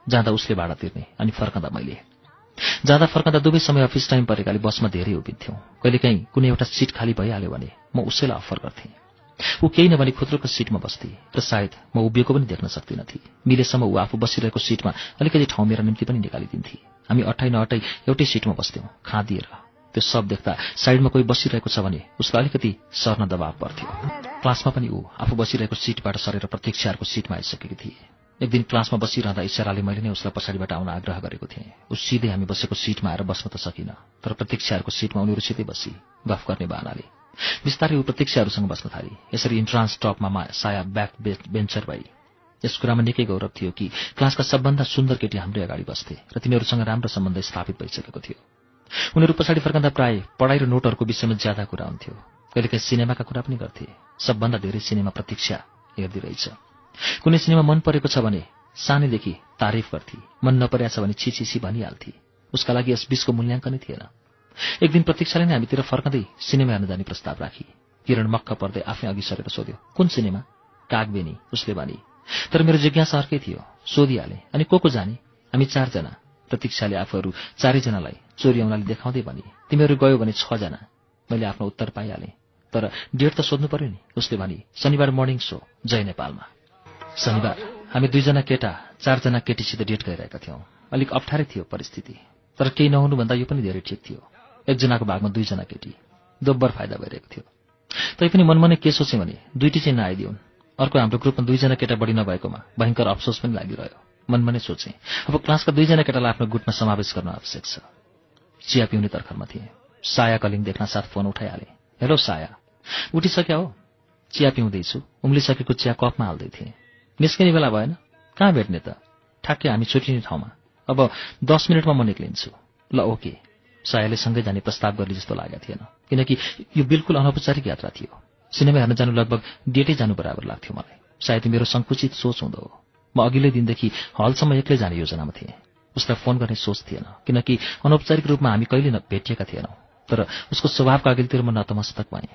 A: जाँदा उसले भाडा तिर्ने अनि फर्कँदा मैले। जाँदा फर्कँदा दुवै समय अफिस टाइम परेकाले बसमा धेरै उभिन्थ्यौं। कहिलेकाहीँ कुनै एउटा सिट खाली भइहाल्यो भने म उसैलाई अफर गर्थेँ। ऊ केही नभनी खुद्रोको सिटमा बस्थे र सायद म उभिएको पनि देख्न सक्दिनथी। मिलेसम्म ऊ आफू बसिरहेको सिटमा अलिकति ठाउँ मेरा निम्ति पनि निकालिदिन्थे। हामी अट्टाइ नअट्टाइ एउटै सिटमा बस्थ्यौं, खाँदिएर। त्यो सब देख्दा साइडमा कोही बसिरहेको छ भने उसलाई अलिकति सर्न दबाव पर्थ्यो। क्लासमा पनि ऊ आफू बसिरहेको सिटबाट सरेर प्रतीक्षाहरूको सिटमा आइसकेकी थिए। एक दिन क्लासमा बसिरहँदा इशाराले मैले नै उसलाई पछाडिबाट आउन आग्रह गरेको थिएँ। ऊ सिधै हामी बसेको सिटमा आएर बस्न त सकिन, तर प्रतीक्षाहरूको सिटमा उनीहरूसितै बसी गफ गर्ने बहानाले। बिस्तारै ऊ प्रतीक्षाहरूसँग बस्न थाली। यसरी इन्ट्रान्स टपमा साया ब्याक बेन्चर भई। यस कुरामा निकै गौरव थियो कि क्लासका सबभन्दा सुन्दर केटी हाम्रै अगाडि बस्थे र तिनीहरूसँग राम्रो सम्बन्ध स्थापित भइसकेको थियो। उनीहरू पछाडि फर्कँदा प्राय पढाइ र नोटहरूको विषयमा ज्यादा कुरा हुन्थ्यो। कहिलेकाहीँ सिनेमाका कुरा पनि गर्थे। सबभन्दा धेरै सिनेमा प्रतीक्षा हेर्दै रहेछ। कुनै सिनेमा मन परेको छ भने सानैदेखि तारिफ गर्थी, मन नपरेको छ भने छिछि भनिहाल्थी। उसका लागि यस बीचको मूल्याङ्कनै थिएन। एक दिन प्रतीक्षाले नै हामीतिर फर्कँदै सिनेमा हेर्न जाने प्रस्ताव राखी। किरण मक्क पर्दै आफै अघि सरेर सोध्यो, कुन सिनेमा? कागबेनी, उसले भनी। तर मेरो जिज्ञासा अर्कै थियो। सोधिहाले, अनि को जाने? हामी 4 जना। प्रतीक्षाले आफूहरू 4 जनालाई चोरी औँलाले देखाउँदै भनी, तिमीहरू गयो भने 6 जना। मैले आफ्नो उत्तर पाइहालेँ। तर डेट त सोध्नु पर्यो नि, उसले भनी। शनिबार मर्निङ शो, जय नेपालमा। शनिबार हामी 2 जना केटा 4 जना केटीसित डेट गइरहेका थियौं। अलिक अप्ठ्यारै थियो परिस्थिति, तर केही नहुनुभन्दा यो पनि धेरै ठिक थियो। एकजनाको भागमा 2 जना केटी, दोब्बर फाइदा भइरहेको थियो। तैपनि मनमनै के सोचे भने दुईटी चाहिँ नआइदिउन्। अर्को हाम्रो ग्रुपमा 2 जना केटा बढी नभएकोमा भयंकर अफसोस पनि लागिरह्यो। मनमा नै सोचे, अब क्लासका 2 जना केटालाई आफ्नो गुटमा समावेश गर्न आवश्यक छ। चिया पिउने तर्खरमा थिए। साया कलिङ देख्न साथ फोन उठाइहाले। हेलो साया, उठिसक्या हो? चिया पिउँदैछु। उम्लिसकेको चिया कपमा हाल्दै थिएँ। निस्किने बेला भएन? कहाँ भेट्ने त? ठ्याक्कै हामी छुट्टिने ठाउँमा। अब 10 मिनटमा म निक्लिन्छु। ल ओके। सायाले सँगै जाने प्रस्ताव गर्ने जस्तो लागेको थिएन, किनकि यो बिल्कुल अनौपचारिक यात्रा थियो। सिनेमा हेर्न जानु लगभग डेटै जानु बराबर लाग्थ्यो मलाई। सायद मेरो संकुचित सोच हुँदो हो। म अघिल्लै दिनदेखि हलसम्म एक्लै जाने योजनामा थिएँ। उसलाई फोन गर्ने सोच थिएन, किनकि अनौपचारिक रूपमा हामी कहिले भेटिएका थिएनौँ। तर उसको स्वभावका अघिल्तिर म नतमस्तक भएँ।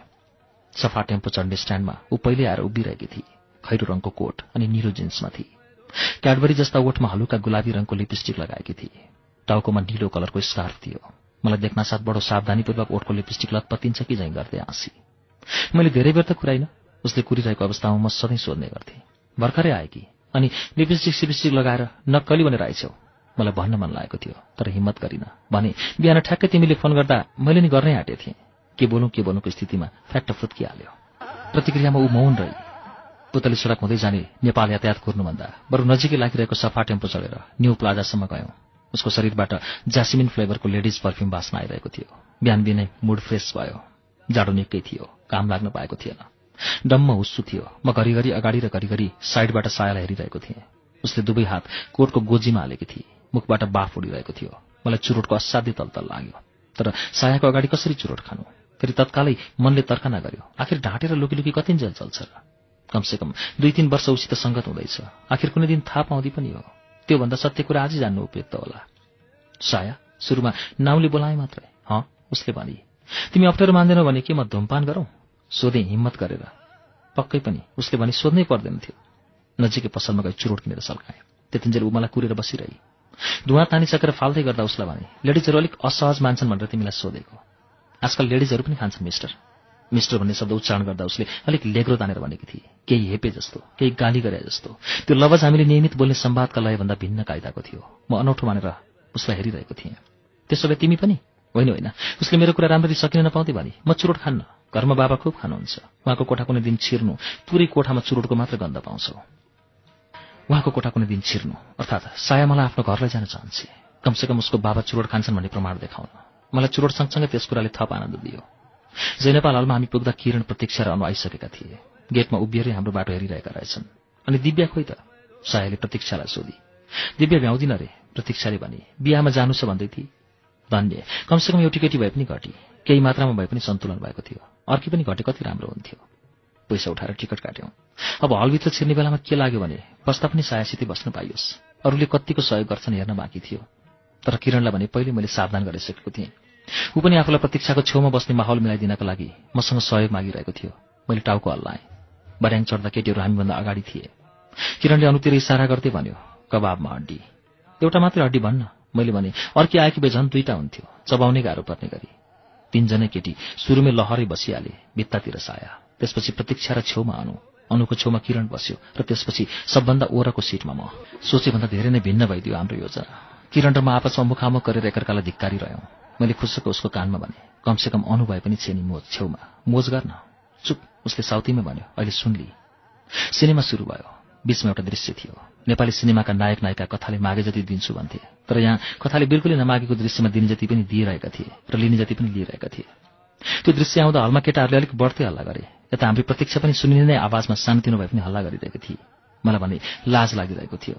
A: सफा टेम्पो चढ्ने स्ट्यान्डमा ऊ पहिले आएर उभिरहेकी थिए। खैरो रङको कोट अनि निलो जिन्समा थिए। क्याडबरी जस्ता ओठमा हलुका गुलाबी रङको लिपस्टिक लगाएकी थिए। टाउकोमा निलो कलरको स्कार्फ थियो। मलाई देख्नसाथ बडो सावधानीपूर्वक ओठको लिपस्टिक लतपतिन्छ कि झैं गर्दै हाँसी। मैले धेरै बेर त कुराइन। उसले कुरिरहेको अवस्थामा म सधैँ सोध्ने गर्थेँ, भर्खरै आए कि? अनि लिपस्टिक लगाएर नक्कली भनेर आइछौ? मलाई भन्न मन लागेको थियो, तर हिम्मत गरिन। भने बिहान ठ्याक्कै तिमीले फोन गर्दा मैले नि गर्नै आँटे थिएँ। के बोलुको स्थितिमा फ्याक्ट फुत्किहाल्यो। प्रतिक्रियामा ऊ मौन रही। पुतली सडक हुँदै जाने नेपाल यातायात कुर्नुभन्दा बरु नजिकै लागिरहेको सफा टेम्पो चढेर न्यू प्लाजासम्म गयौं। उसको शरीरबाट जास्मिन फ्लेभरको लेडिज पर्फ्युम बास्ना आइरहेको थियो। बिहान बिहानै मुड फ्रेस भयो। जाडो निकै थियो, काम लाग्न पाएको थिएन। डम्म हुस्सु थियो। म घरिघरि अगाडि र घरिघरि साइडबाट सायालाई हेरिरहेको थिएँ। उसले दुवै हात कोटको गोजीमा हालेकी थिए। मुखबाट बाफ उडिरहेको थियो। मलाई चुरोटको असाध्य तलतल लाग्यो। तर सायाको अगाडि कसरी चुरोट खानु? फेरि तत्कालै मनले तर्कना गर्यो, आखिर ढाँटेर लुकी कतिन्जेल चल्छ र? कमसेकम 2-3 वर्ष उसित संगत हुँदैछ। आखिर कुनै दिन थाहा पाउँदै पनि हो। त्योभन्दा सत्य कुरा आजै जान्नु उपयुक्त होला। साया, सुरुमा नाउँले बोलाए मात्रै। हँ, उसले भनी। तिमी अप्ठ्यारो मान्दैनौ भने के म धुमपान गरौं? सोधेँ हिम्मत गरेर। पक्कै पनि, उसले भनी सोध्नै पर्दैन थियो। नजिकै पसलमा गई चुरोट किनेर सल्काएँ। त्यतिन्जेल ऊ मलाई कुरेर बसिरही। धुवा तानिसकेर फाल्दै गर्दा उसलाई भने, लेडिजहरू अलिक असहज मान्छन् भनेर तिमीलाई सोधेको। आजकल लेडिजहरू पनि खान्छन् मिस्टर। मिस्टर भन्ने शब्द उच्चारण गर्दा उसले अलिक लेग्रो तानेर भनेकी थिए। केही हेपे जस्तो, केही गाली गरे जस्तो। त्यो लवज हामीले नियमित बोल्ने संवादका लयभन्दा भिन्न कायदाको थियो। म अनौठो मानेर उसलाई हेरिरहेको थिएँ। त्यसो भए तिमी पनि? होइन। उसले मेरो कुरा राम्ररी सकिन नपाउँदै भने, म चुरोट खान्न। घरमा बाबा खुब खानुहुन्छ। उहाँको कोठा कुनै दिन छिर्नु, पुरै कोठामा चुरोटको मात्र गन्ध पाउँछौ। उहाँको कोठा कुनै दिन छिर्नु, अर्थात् साया मलाई आफ्नो घर लैजान चाहन्छे। कमसेकम उसको बाबा चुरोट खान्छन् भन्ने प्रमाण देखाउन। मलाई चुरोट सँगसँगै त्यस कुराले थप आनन्द दियो। जयनेपाल हलमा हामी पुग्दा किरण, प्रतीक्षा र अनु आइसकेका थिए। गेटमा उभिएरै हाम्रो बाटो हेरिरहेका रहेछन्। अनि दिव्या खोइ त? सायाले प्रतीक्षालाई सोधी। दिव्या भ्याउँदिन रे, प्रतीक्षाले भनी। बिहामा जानु छ भन्दै थिए। धन्य, कमसेकम एउटी केटी भए पनि घटी। केही मात्रामा भए पनि सन्तुलन भएको थियो। अर्की पनि घटे कति राम्रो हुन्थ्यो। पैसा उठाएर टिकट काट्यौं। अब हलभित्र छिर्ने बेलामा के लाग्यो भने बस्दा पनि सायासितै बस्न पाइयोस्। अरूले कतिको सहयोग गर्छन् हेर्न बाँकी थियो। तर किरणलाई भने पहिले मैले सावधान गरिसकेको थिएँ। ऊ पनि आफूलाई प्रतीक्षाको छेउमा बस्ने माहौल मिलाइदिनका लागि मसँग सहयोग मागिरहेको थियो। मैले टाउको हल्लाएँ। बर्याङ चढ्दा केटीहरू हामीभन्दा अगाडि थिए। किरणले अनुतिर इसारा गर्दै भन्यो, कबाबमा हड्डी। एउटा मात्रै हड्डी भन्न मैले भने। अर्की आएकी भए झन् दुईटा हुन्थ्यो, चबाउने गाह्रो पर्ने गरी। तीनजनै केटी सुरुमै लहरै बसिहाले, भित्तातिर साया, त्यसपछि प्रतीक्षा र छेउमा अनुको छेउमा किरण बस्यो र त्यसपछि सबभन्दा ओरको सिटमा म। सोचेभन्दा धेरै नै भिन्न भइदियो हाम्रो योजना। किरण र म आपसमा मुखामुख गरेर एकअर्कालाई धिक्कारिरह्यौं। मैले खुस्सको उसको कानमा भने, कमसेकम अनु भए पनि छेनी छेउमा मोज गर्न। चुप, उसले साउतीमै भन्यो, अहिले सुनली। सिनेमा सुरु भयो। बीचमा एउटा दृश्य थियो। नेपाली सिनेमाका नायक नायिका कथाले मागे जति दिन्छु भन्थे, तर यहाँ कथाले बिल्कुलै नमागेको दृश्यमा दिने जति पनि दिइरहेका थिए र लिने जति पनि लिइरहेका थिए। त्यो दृश्य आउँदा हलमा केटाहरूले अलिक बढ्दै हल्ला गरे। यता हाम्रो प्रतीक्षा पनि सुनिने नै आवाजमा सानोतिनो भए पनि हल्ला गरिरहेको थिए। मलाई भने लाज लागिरहेको थियो।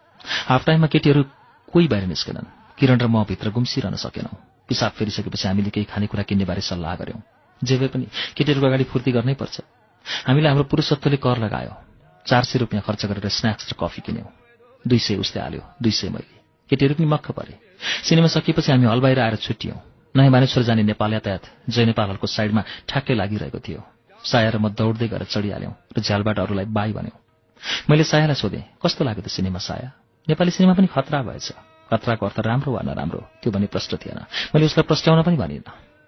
A: हाफ टाइममा केटीहरू कोही बाहिर निस्केनन्। किरण र म भित्र गुम्सिरहन सकेनौं। पिसाब फेरिसकेपछि हामीले केही खानेकुरा किन्ने बारे सल्लाह गर्यौं। जे भए पनि केटीहरूको अगाडि फुर्ती गर्नै पर्छ। हामीले हाम्रो पुरुषत्वले कर लगायो। 400 रुपियाँ खर्च गरेर स्न्याक्स र कफी किन्यौं। 200 उसले हाल्यो, 200 मैले। केटीहरू पनि मक्ख परे। सिनेमा सकिएपछि हामी हल बाहिर आएर छुट्यौं। नयाँ मानेश्वर जाने नेपाल यातायात जय नेपाल हलको साइडमा ठ्याक्कै लागिरहेको थियो। साया र म दौड्दै गएर चढिहाल्यौं र झ्यालबाट अरूलाई बाई भन्यौं। मैले सायालाई सोधेँ, कस्तो लाग्यो त सिनेमा साया? नेपाली सिनेमा पनि खतरा भएछ। खतराको अर्थ राम्रो वा नराम्रो त्यो भने प्रश्न थिएन। मैले उसलाई प्रस्ट्याउन पनि भनिन।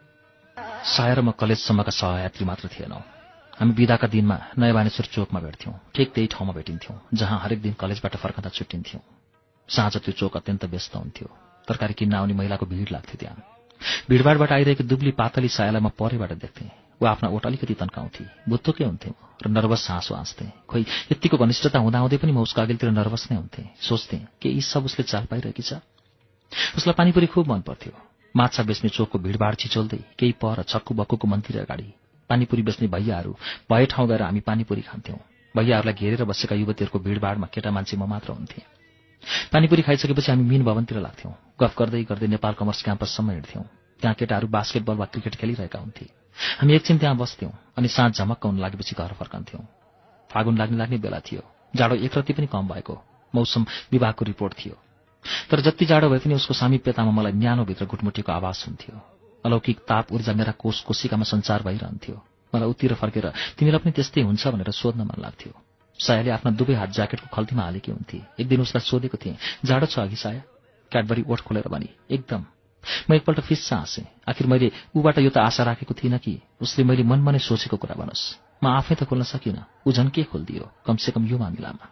A: साया र म कलेजसम्मका सहयात्री मात्र थिएनौं। हामी बिदाका दिनमा नयाँ बानेश्वर चोकमा भेट्थ्यौं। ठिक त्यही ठाउँमा भेटिन्थ्यौं जहाँ हरेक दिन कलेजबाट फर्कँदा छुट्टिन्थ्यौं। साँझ त्यो चोक अत्यन्त व्यस्त हुन्थ्यो। तरकारी किन्न आउने महिलाको भिड लाग्थ्यो त्यहाँ। भिडभाडबाट आइरहेको दुब्ली पातली सायालाई म परेबाट देख्थेँ। ऊ आफ्ना ओठ अलिकति तन्काउँथे। बुत्तोकै हुन्थे म र नर्भस हाँसो हाँस्थे। खोइ यतिको घनिष्ठता हुँदाहुँदै पनि म उसको अघिल्तिर नर्भस नै हुन्थे। सोच्थेँ के यी सब उसले चाल पाइरहेकी छ। उसलाई पानीपुरी खुब मन पर्थ्यो। माछा बेच्ने चोकको भिडभाड छिचोल्दै केही पर छक्कु बक्कुको मन्दिर अगाडि पानीपुरी बेच्ने भैयाहरू भए ठाउँ गएर हामी पानीपुरी खान्थ्यौं। भैयाहरूलाई घेरेर बसेका युवतीहरूको भिडभाडमा केटा मान्छे म मात्र हुन्थे। पानीपुरी खाइसकेपछि हामी मीन भवनतिर लाग्थ्यौं। गफ गर्दै गर्दै नेपाल कमर्स क्याम्पससम्म हिँड्थ्यौं। त्यहाँ केटाहरू बास्केटबल वा क्रिकेट खेलिरहेका हुन्थे। हामी एकछिन त्यहाँ बस्थ्यौं अनि साँझ झमक्क हुन लागेपछि घर फर्कन्थ्यौं। फागुन लाग्ने बेला थियो। जाडो एकरत्ती पनि कम भएको। मौसम विभागको रिपोर्ट थियो। तर जति जाडो भए पनि उसको सामिप्यतामा मलाई न्यानोभित्र गुटमुटीको आवाज हुन्थ्यो। अलौकिक ताप ऊर्जा मेरा कोशिकामा सञ्चार भइरहन्थ्यो। मलाई उतिर फर्केर तिमीलाई पनि त्यस्तै हुन्छ भनेर सोध्न मन लाग्थ्यो। सायाले आफ्ना दुवै हात ज्याकेटको खल्तीमा हालेकी हुन्थे। एक दिन उसलाई सोधेको थिएँ, जाडो छ अघि साया? क्याडबरी ओठ खोलेर भनी, एकदम। म एकपल्ट फिस्सा हाँसेँ। आखिर मैले ऊबाट यो त आशा राखेको थिइनँ कि उसले मैले मनमा नै सोचेको कुरा भनोस्। म आफै त खोल्न सकिनँ, ऊ झन् के खोलिदियो, कमसेकम यो मामिलामा।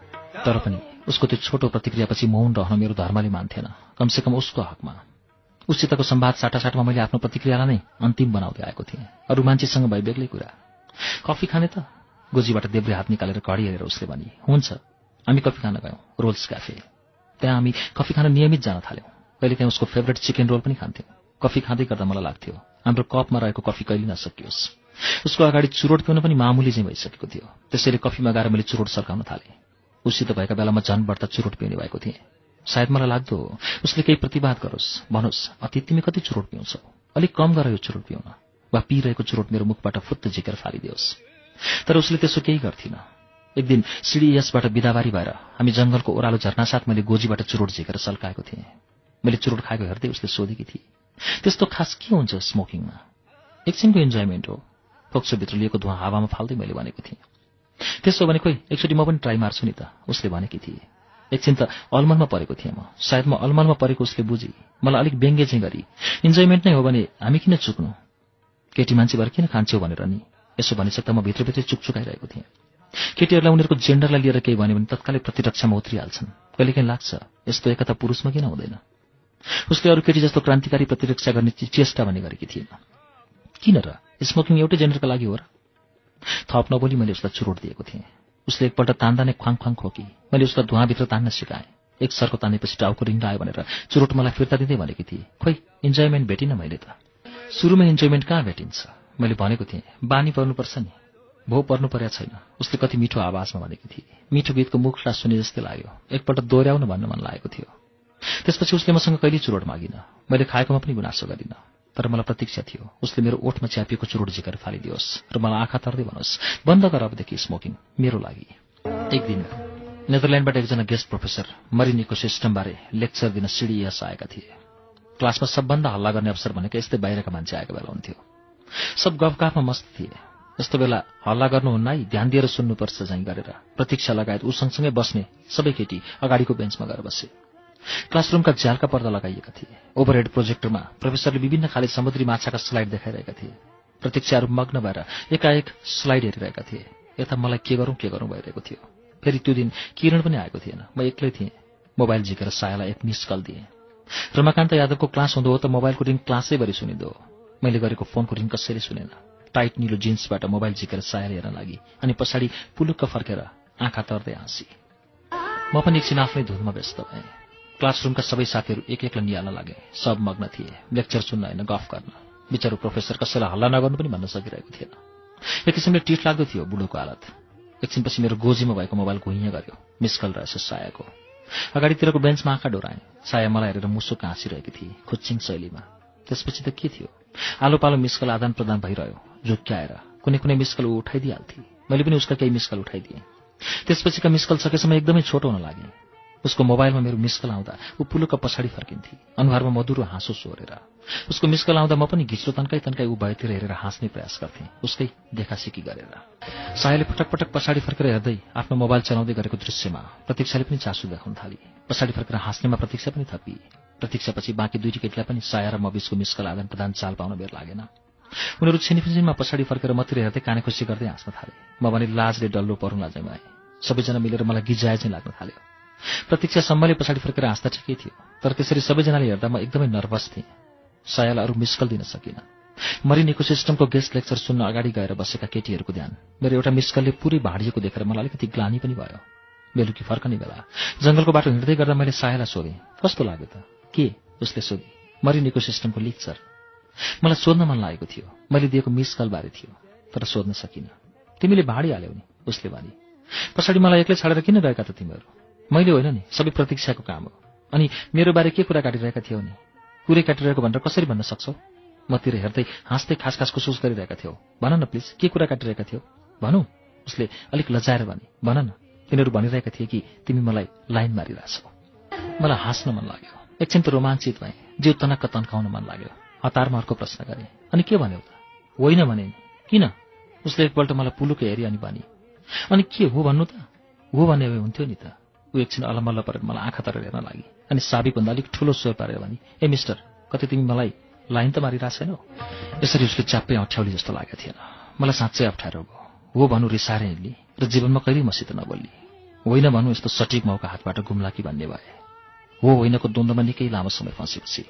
A: तर पनि उसको त्यो छोटो प्रतिक्रियापछि मौन रहन मेरो धर्मले मान्थेन, कमसेकम उसको हकमा। उसितको संवाद साटासाटमा मैले आफ्नो प्रतिक्रियालाई नै अन्तिम बनाउँदै आएको थिएँ। अरू मान्छेसँग भए बेग्लै कुरा। कफी खाने त? गोजीबाट देब्रे हात निकालेर घडी हेरेर उसले भनी, हुन्छ। हामी कफी खान गयौं, रोल्स क्याफे। त्यहाँ हामी कफी खान नियमित जान थाल्यौं। कहिले त्यहाँ उसको फेभरेट चिकन रोल पनि खान्थ्यौं। कफी खाँदै गर्दा मलाई लाग्थ्यो हाम्रो कपमा रहेको कफी कहिले नसकियोस्। उसको अगाडि चुरोट पिउन पनि मामुली चाहिँ भइसकेको थियो। त्यसैले कफीमा गएर मैले चुरोट सर्काउन थालेँ। उसित भएका बेलामा झन् बढ्ता चुरोट पिउने भएको थिएँ। सायद मलाई लाग्दो उसले केही प्रतिवाद गरोस्, भनोस्, अति तिमी कति चुरोट पिउँछौ, अलिक कम गर यो चुरोट पिउन, वा पिइरहेको चुरोट मेरो मुखबाट फुत्त झिकेर फालिदियोस्। तर उसले त्यसो केही गर्थिन। एक दिन सिडिएसबाट बिदाबारी भएर हामी जंगलको ओह्रालो झर्नासाथ मैले गोजीबाट चुरोट झिकेर सल्काएको थिएँ। मैले चुरोट खाएको हेर्दै उसले सोधेकी थिए, त्यस्तो खास के हुन्छ स्मोकिङमा? एकछिनको इन्जोयमेन्ट हो, फोक्सोभित्र लिएको धुवा हावामा फाल्दै मैले भनेको थिएँ। त्यसो भने खोइ एकचोटि म पनि ट्राई मार्छु नि त, उसले भनेकी थिए। एकछिन त अलमलमा परेको थिएँ म। सायद म अलमलमा परेको उसले बुझी। मलाई अलिक व्यङ्ग्य चाहिँ गरी, इन्जोयमेन्ट नै हो भने हामी किन चुक्नु? केटी मान्छे भएर किन खान्छौ भनेर नि? यसो भनिसक्दा म भित्रभित्रै चुकचुकाइरहेको थिएँ। केटीहरूलाई उनीहरूको जेन्डरलाई लिएर केही भन्यो भने तत्कालै प्रतिरक्षामा उत्रिहाल्छन्। कहिलेकाहीँ लाग्छ यस्तो एकता पुरुषमा किन हुँदैन? उसले अरू केटी जस्तो क्रान्तिकारी प्रतिरक्षा गर्ने चेष्टा भने गरेकी थिएन। किन र? स्मोकिङ एउटै जेन्डरका लागि हो र? थप नबोली मैले उसलाई चुरोट दिएको थिएँ। उसले एकपल्ट तान्दा नै ख्वाङ ख्वाङ खोकी। मैले उसलाई धुवाँभित्र तान्न सिकाएँ। एक सर्को तानेपछि टाउको रिङ्गायो भनेर चुरोट मलाई फिर्ता दिँदै भनेकी थिए। खोइ इन्जोयमेन्ट भेटिनँ मैले त। सुरुमा इन्जोयमेन्ट कहाँ भेटिन्छ? मैले भनेको थिएँ, बानी पर्नुपर्छ नि। भो पर्नु पर्या छैन, उसले कति मिठो आवाजमा भनेकी थिए। मिठो गीतको मुखला सुने जस्तै लाग्यो। एकपल्ट दोहोऱ्याउन भन्न मन लागेको थियो। त्यसपछि उसले मसँग कहिले चुरोट मागिन। मैले खाएकोमा पनि गुनासो गरिन। तर मलाई प्रतीक्षा थियो उसले मेरो ओठमा च्यापिएको चुरोट झिकेर फालिदियोस् र मलाई आँखा तर्दै भनोस्, बन्द गर अबदेखि स्मोकिङ मेरो लागि। एक दिन नेदरल्यान्डबाट एकजना गेस्ट प्रोफेसर मरिन इकोसिस्टमबारे लेक्चर दिन सिडिएस आएका थिए। क्लासमा सबभन्दा हल्ला गर्ने अवसर भनेको यस्तै बाहिरका मान्छे आएको बेला हुन्थ्यो। सब गफगाफमा मस्त थिए। यस्तो बेला हल्ला गर्नुहुन्न है, ध्यान दिएर सुन्नुपर्छ झैं गरेर प्रतीक्षा लगायत ऊ सँगसँगै बस्ने सबै केटी अगाडिको बेन्चमा गएर बसे। क्लासरूमका झ्यालका पर्दा लगाइएका थिए। ओभरहेड प्रोजेक्टरमा प्रोफेसरले विभिन्न खाले समुद्री माछाका स्लाइड देखाइरहेका थिए। प्रतीक्षाहरू मग्न भएर एकाएक स्लाइड हेरिरहेका थिए। यता मलाई के गरौँ भइरहेको थियो। फेरि त्यो दिन किरण पनि आएको थिएन। म एक्लै थिएँ। मोबाइल झिकेर सायालाई एक मिस कल दिएँ। रमाकान्त यादवको क्लास हुँदो हो त मोबाइलको रिङ क्लासैभरि सुनिँदो हो। मैले गरेको फोनको रिङ कसैले सुनेन। टाइट निलो जिन्सबाट मोबाइल झिकेर सायाले हेर्न लागि अनि पछाडि पुलुक्क फर्केर आँखा तर्दै हाँसी। म पनि एकछिन आफ्नै धुनमा व्यस्त भएँ। क्लासरूमका सबै साथीहरू एक एकलाई निहाल्न लागे। सब मग्न थिए, लेक्चर सुन्न होइन गफ गर्न। बिचारो प्रोफेसर कसैलाई हल्ला नगर्नु पनि भन्न सकिरहेको थिएन। एक किसिमले टिठ लाग्दो थियो बुढोको हालत। एकछिनपछि मेरो गोजीमा भएको मोबाइल घुइँ गर्यो। मिस कल रहेछ सायाको। अगाडितिरको बेन्चमा आँखा डोराएँ। साया मलाई हेरेर मुसुक हाँसिरहेकी थिए, खुच्चिङ शैलीमा। त्यसपछि त के थियो? आलो पालो मिसकल आदान प्रदान भइरह्यो। झुक्क्याएर कुनै कुनै मिसकल ऊ उठाइदिइहाल्थे। मैले पनि उसका केही मिसकल उठाइदिएँ। त्यसपछिका मिसकल सकेसम्म एकदमै छोटो हुन लागे। उसको मोबाइलमा मेरो मिसकल आउँदा ऊ पुलुक्क पछाडि फर्किन्थे, अनुहारमा मधुरो हाँसो सोरेर। उसको मिसकल आउँदा म पनि घिच्रो तन्काई ऊ भएतिर हेरेर हाँस्ने प्रयास गर्थेँ, उसकै देखासेकी गरेर। सायाले पटक पटक पछाडि फर्केर हेर्दै आफ्नो मोबाइल चलाउँदै गरेको दृश्यमा प्रतीक्षाले पनि चासो देखाउन थाली। पछाडि फर्केर हाँस्नेमा प्रतीक्षा पनि थपी। प्रतीक्षापछि बाँकी दुईटी केटीलाई पनि साया र म बीचको मिसकल आदान प्रदान चाल पाउन बेर लागेन। उनीहरू छिनफिनमा पछाडि फर्केर मतिर हेर्दै काने खुसी गर्दै हाँस्न थाले। म भने लाजले डल्लो परुला चाहिँ भएँ। सबैजना मिलेर मलाई गिजाए चाहिँ लाग्न थाल्यो। प्रतीक्षा सम्मले पछाडि फर्केर हाँस्दा ठिकै थियो, तर त्यसरी सबैजनाले हेर्दा म एकदमै नर्भस थिएँ। सायालाई अरू मिसकल दिन सकिनँ। मरिन इकोसिस्टमको गेस्ट लेक्चर सुन्न अगाडि गएर बसेका केटीहरूको ध्यान मेरो एउटा मिसकलले पुरै भाडिएको देखेर मलाई अलिकति ग्लानी पनि भयो। बेलुकी फर्कने बेला जंगलको बाटो हिँड्दै गर्दा मैले सायालाई सोधेँ, कस्तो लाग्यो त? के? उसले सोधी। मरिन इकोसिस्टमको लेक्चर। मलाई सोध्न मन लागेको थियो। मैले दिएको मिसकल बारे थियो, तर सोध्न सकिनँ। तिमीले भाडिहाल्यौ नि, उसले भनी। पछाडि मलाई एक्लै छाडेर किन गएका त तिमीहरू? मैले होइन नि, सबै प्रतीक्षाको काम हो। अनि मेरो बारे के कुरा काटिरहेका थियौ नि? कुरै काटिरहेको भनेर कसरी भन्न सक्छौ? मतिर हेर्दै हाँस्दै खास कुसुस गरिरहेका थियौ। भन न प्लिज, के कुरा काटिरहेका थियौ? भनौ, उसले अलिक लजाएर भने। भन न। तिनीहरू भनिरहेका थिए कि तिमी मलाई लाइन मारिरहेछौ। मलाई हाँस्न मन लाग्यो। एकछिन त रोमाञ्चित भएँ। जिउ तनक्क तन्काउन मन लाग्यो। हतारमा अर्को प्रश्न गरेँ, अनि के भन्यौ त? होइन भने नि। किन? उसले एकपल्ट मलाई पुलुक हेरी अनि भनी। अनि के हो भन्नु त? हो भने हुन्थ्यो नि त। ऊ एकछिन अलमल्ल परेर मलाई आँखा तरेर हेर्न लागि अनि साबिकभन्दा अलिक ठुलो स्वर पारेर भनी, ए मिस्टर, कतै तिमी मलाई लाइन त मारिरहेको छैनौ? यसरी उसले च्याप्पै अँठ्याउली जस्तो लागेको थिएन। मलाई साँच्चै अप्ठ्यारो भयो। हो भन्नु रिसाएर हिँड्ली र जीवनमा कहिल्यै मसित नबोल्ली। होइन भन्नु यस्तो सटिक मौका हातबाट गुम्ला कि भन्ने भए। हो होइनको द्वन्द्वमा निकै लामो समय फँसेपछि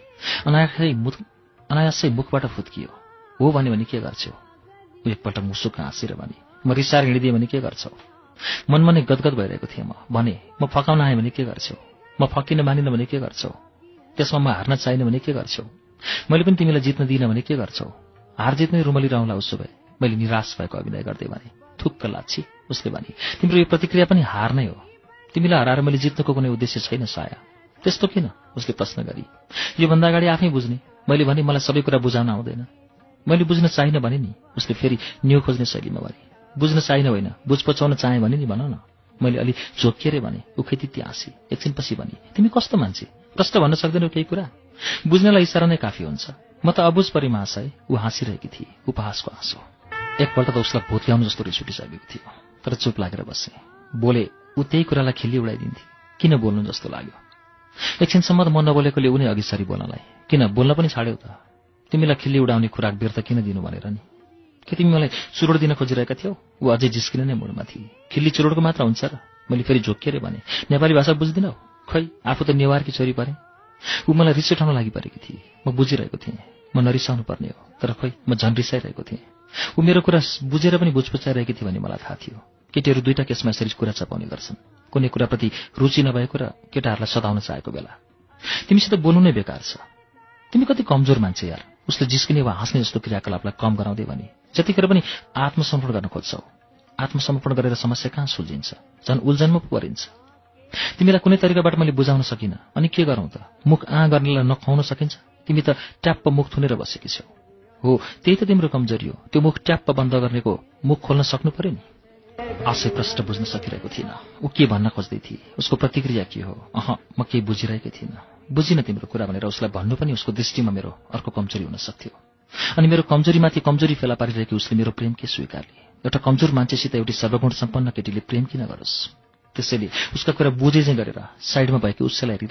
A: अनायासै मुखबाट फुत्कियो। हो भन्यो भने के गर्छौ? ऊ एकपल्ट मुसुक हाँसेर भने, म रिसाएर हिँडिदिएँ भने के गर्छौ? मनमा नै गदगद भइरहेको थिएँ म। भने, म फकाउन आएँ भने के गर्छौ? म फकिन मानिन भने के गर्छौ? त्यसमा म हार्न चाहिन भने के गर्छौ? मैले पनि तिमीलाई जित्न दिइन भने के गर्छौ? हार जित्नै रुमलिरहँला उसो भए। मैले निराश भएको अभिनय गर्दै भने। थुक्क लाछी, उसले भने। तिम्रो यो प्रतिक्रिया पनि हार नै हो। तिमीलाई हराएर मैले जित्नको कुनै उद्देश्य छैन साया। त्यस्तो किन? उसले प्रश्न गरी। योभन्दा अगाडि आफै बुझ्ने। मैले भने मलाई सबै कुरा बुझाउन आउँदैन। मैले बुझ्न चाहिन भने नि, उसले फेरि न्यू खोज्ने शैलीमा भने। बुझ्न चाहिन होइन, बुझ पचाउन चाहे भने नि भन न। मैले अलि झोकिएर भने। उखेतिती हाँसी। एकछिनपछि भने, तिमी कस्तो मान्छे? प्रश्न भन्न सक्दैनौ केही कुरा? बुझ्नलाई इसारा नै काफी हुन्छ। म त अबुझ परे महाशय। ऊ हाँसिरहेकी थिए, उपहासको हाँसो। एकपल्ट त उसलाई भूत ल्याउनु जस्तो रिस उठिसकेको थियो, तर चुप लागेर बसेँ। बोले, ऊ त्यही कुरालाई खिल्ली उडाइदिन्थे। किन बोल्नु जस्तो लाग्यो। एकछिनसम्म त म नबोलेकोले उनी अघि सरी बोल्नलाई। किन बोल्न पनि छाड्यौ त? तिमीलाई खिल्ली उडाउने खुराक व्यर्थ किन दिनु भनेर नि? के तिमी मलाई चुरोड दिन खोजिरहेका थियौ? ऊ अझै जिस्किन नै मुडमा थिए। खिल्ली चुरोडको मात्र हुन्छ र? मैले फेरि झोकिएर भने। नेपाली भाषा बुझ्दिनौ? खै, आफू त नेवारकी छोरी परे। ऊ मलाई रिस उठाउन लागि परेकी थिए। म बुझिरहेको थिएँ। म नरिसाउनु पर्ने हो, तर खै म झन् रिसाइरहेको थिएँ। ऊ मेरो कुरा बुझेर पनि बुझपुचाइरहेकी थिए भन्ने मलाई थाहा थियो। केटीहरू दुईटा केसमा यसरी कुरा चपाउने गर्छन्, कुनै कुराप्रति रुचि नभएको र केटाहरूलाई सताउन चाहेको बेला। तिमीसित बोल्नु नै बेकार छ। तिमी कति कमजोर मान्छे यार, उसले जिस्किने वा हाँस्ने जस्तो क्रियाकलापलाई कम गराउँदै भने। जतिखेर पनि आत्मसमर्पण गर्न खोज्छौ। आत्मसमर्पण गरेर समस्या कहाँ सुल्झिन्छ, झन् उल्झनमा पो परिन्छ। तिमीलाई कुनै तरिकाबाट मैले बुझाउन सकिनँ, अनि के गरौँ त? मुख गर्नेलाई नखुवाउन सकिन्छ? तिमी त ट्याप्प मुख थुनेर बसेकी छौ। हो, त्यही त तिम्रो कमजोरी हो। त्यो मुख ट्याप्प बन्द गर्नेको मुख खोल्न सक्नु पर्यो नि। आशय प्रश्न बुझ्न सकिरहेको थिइनँ। ऊ के भन्न खोज्दै थिए, उसको प्रतिक्रिया के हो? म केही बुझिरहेकै थिइनँ। बुझिन तिम्रो कुरा भनेर उसलाई भन्नु पनि उसको दृष्टिमा मेरो अर्को कमजोरी हुन सक्थ्यो। अनि मेरो कमजोरीमाथि कमजोरी फेला पारिरहेकी उसले मेरो प्रेम के स्वीकारले? एउटा कमजोर मान्छेसित एउटी सर्वगुण सम्पन्न केटीले प्रेम किन गरोस्? त्यसैले उसका कुरा बुझे चाहिँ गरेर साइडमा भएकी उसैलाई हेरिरहेँ।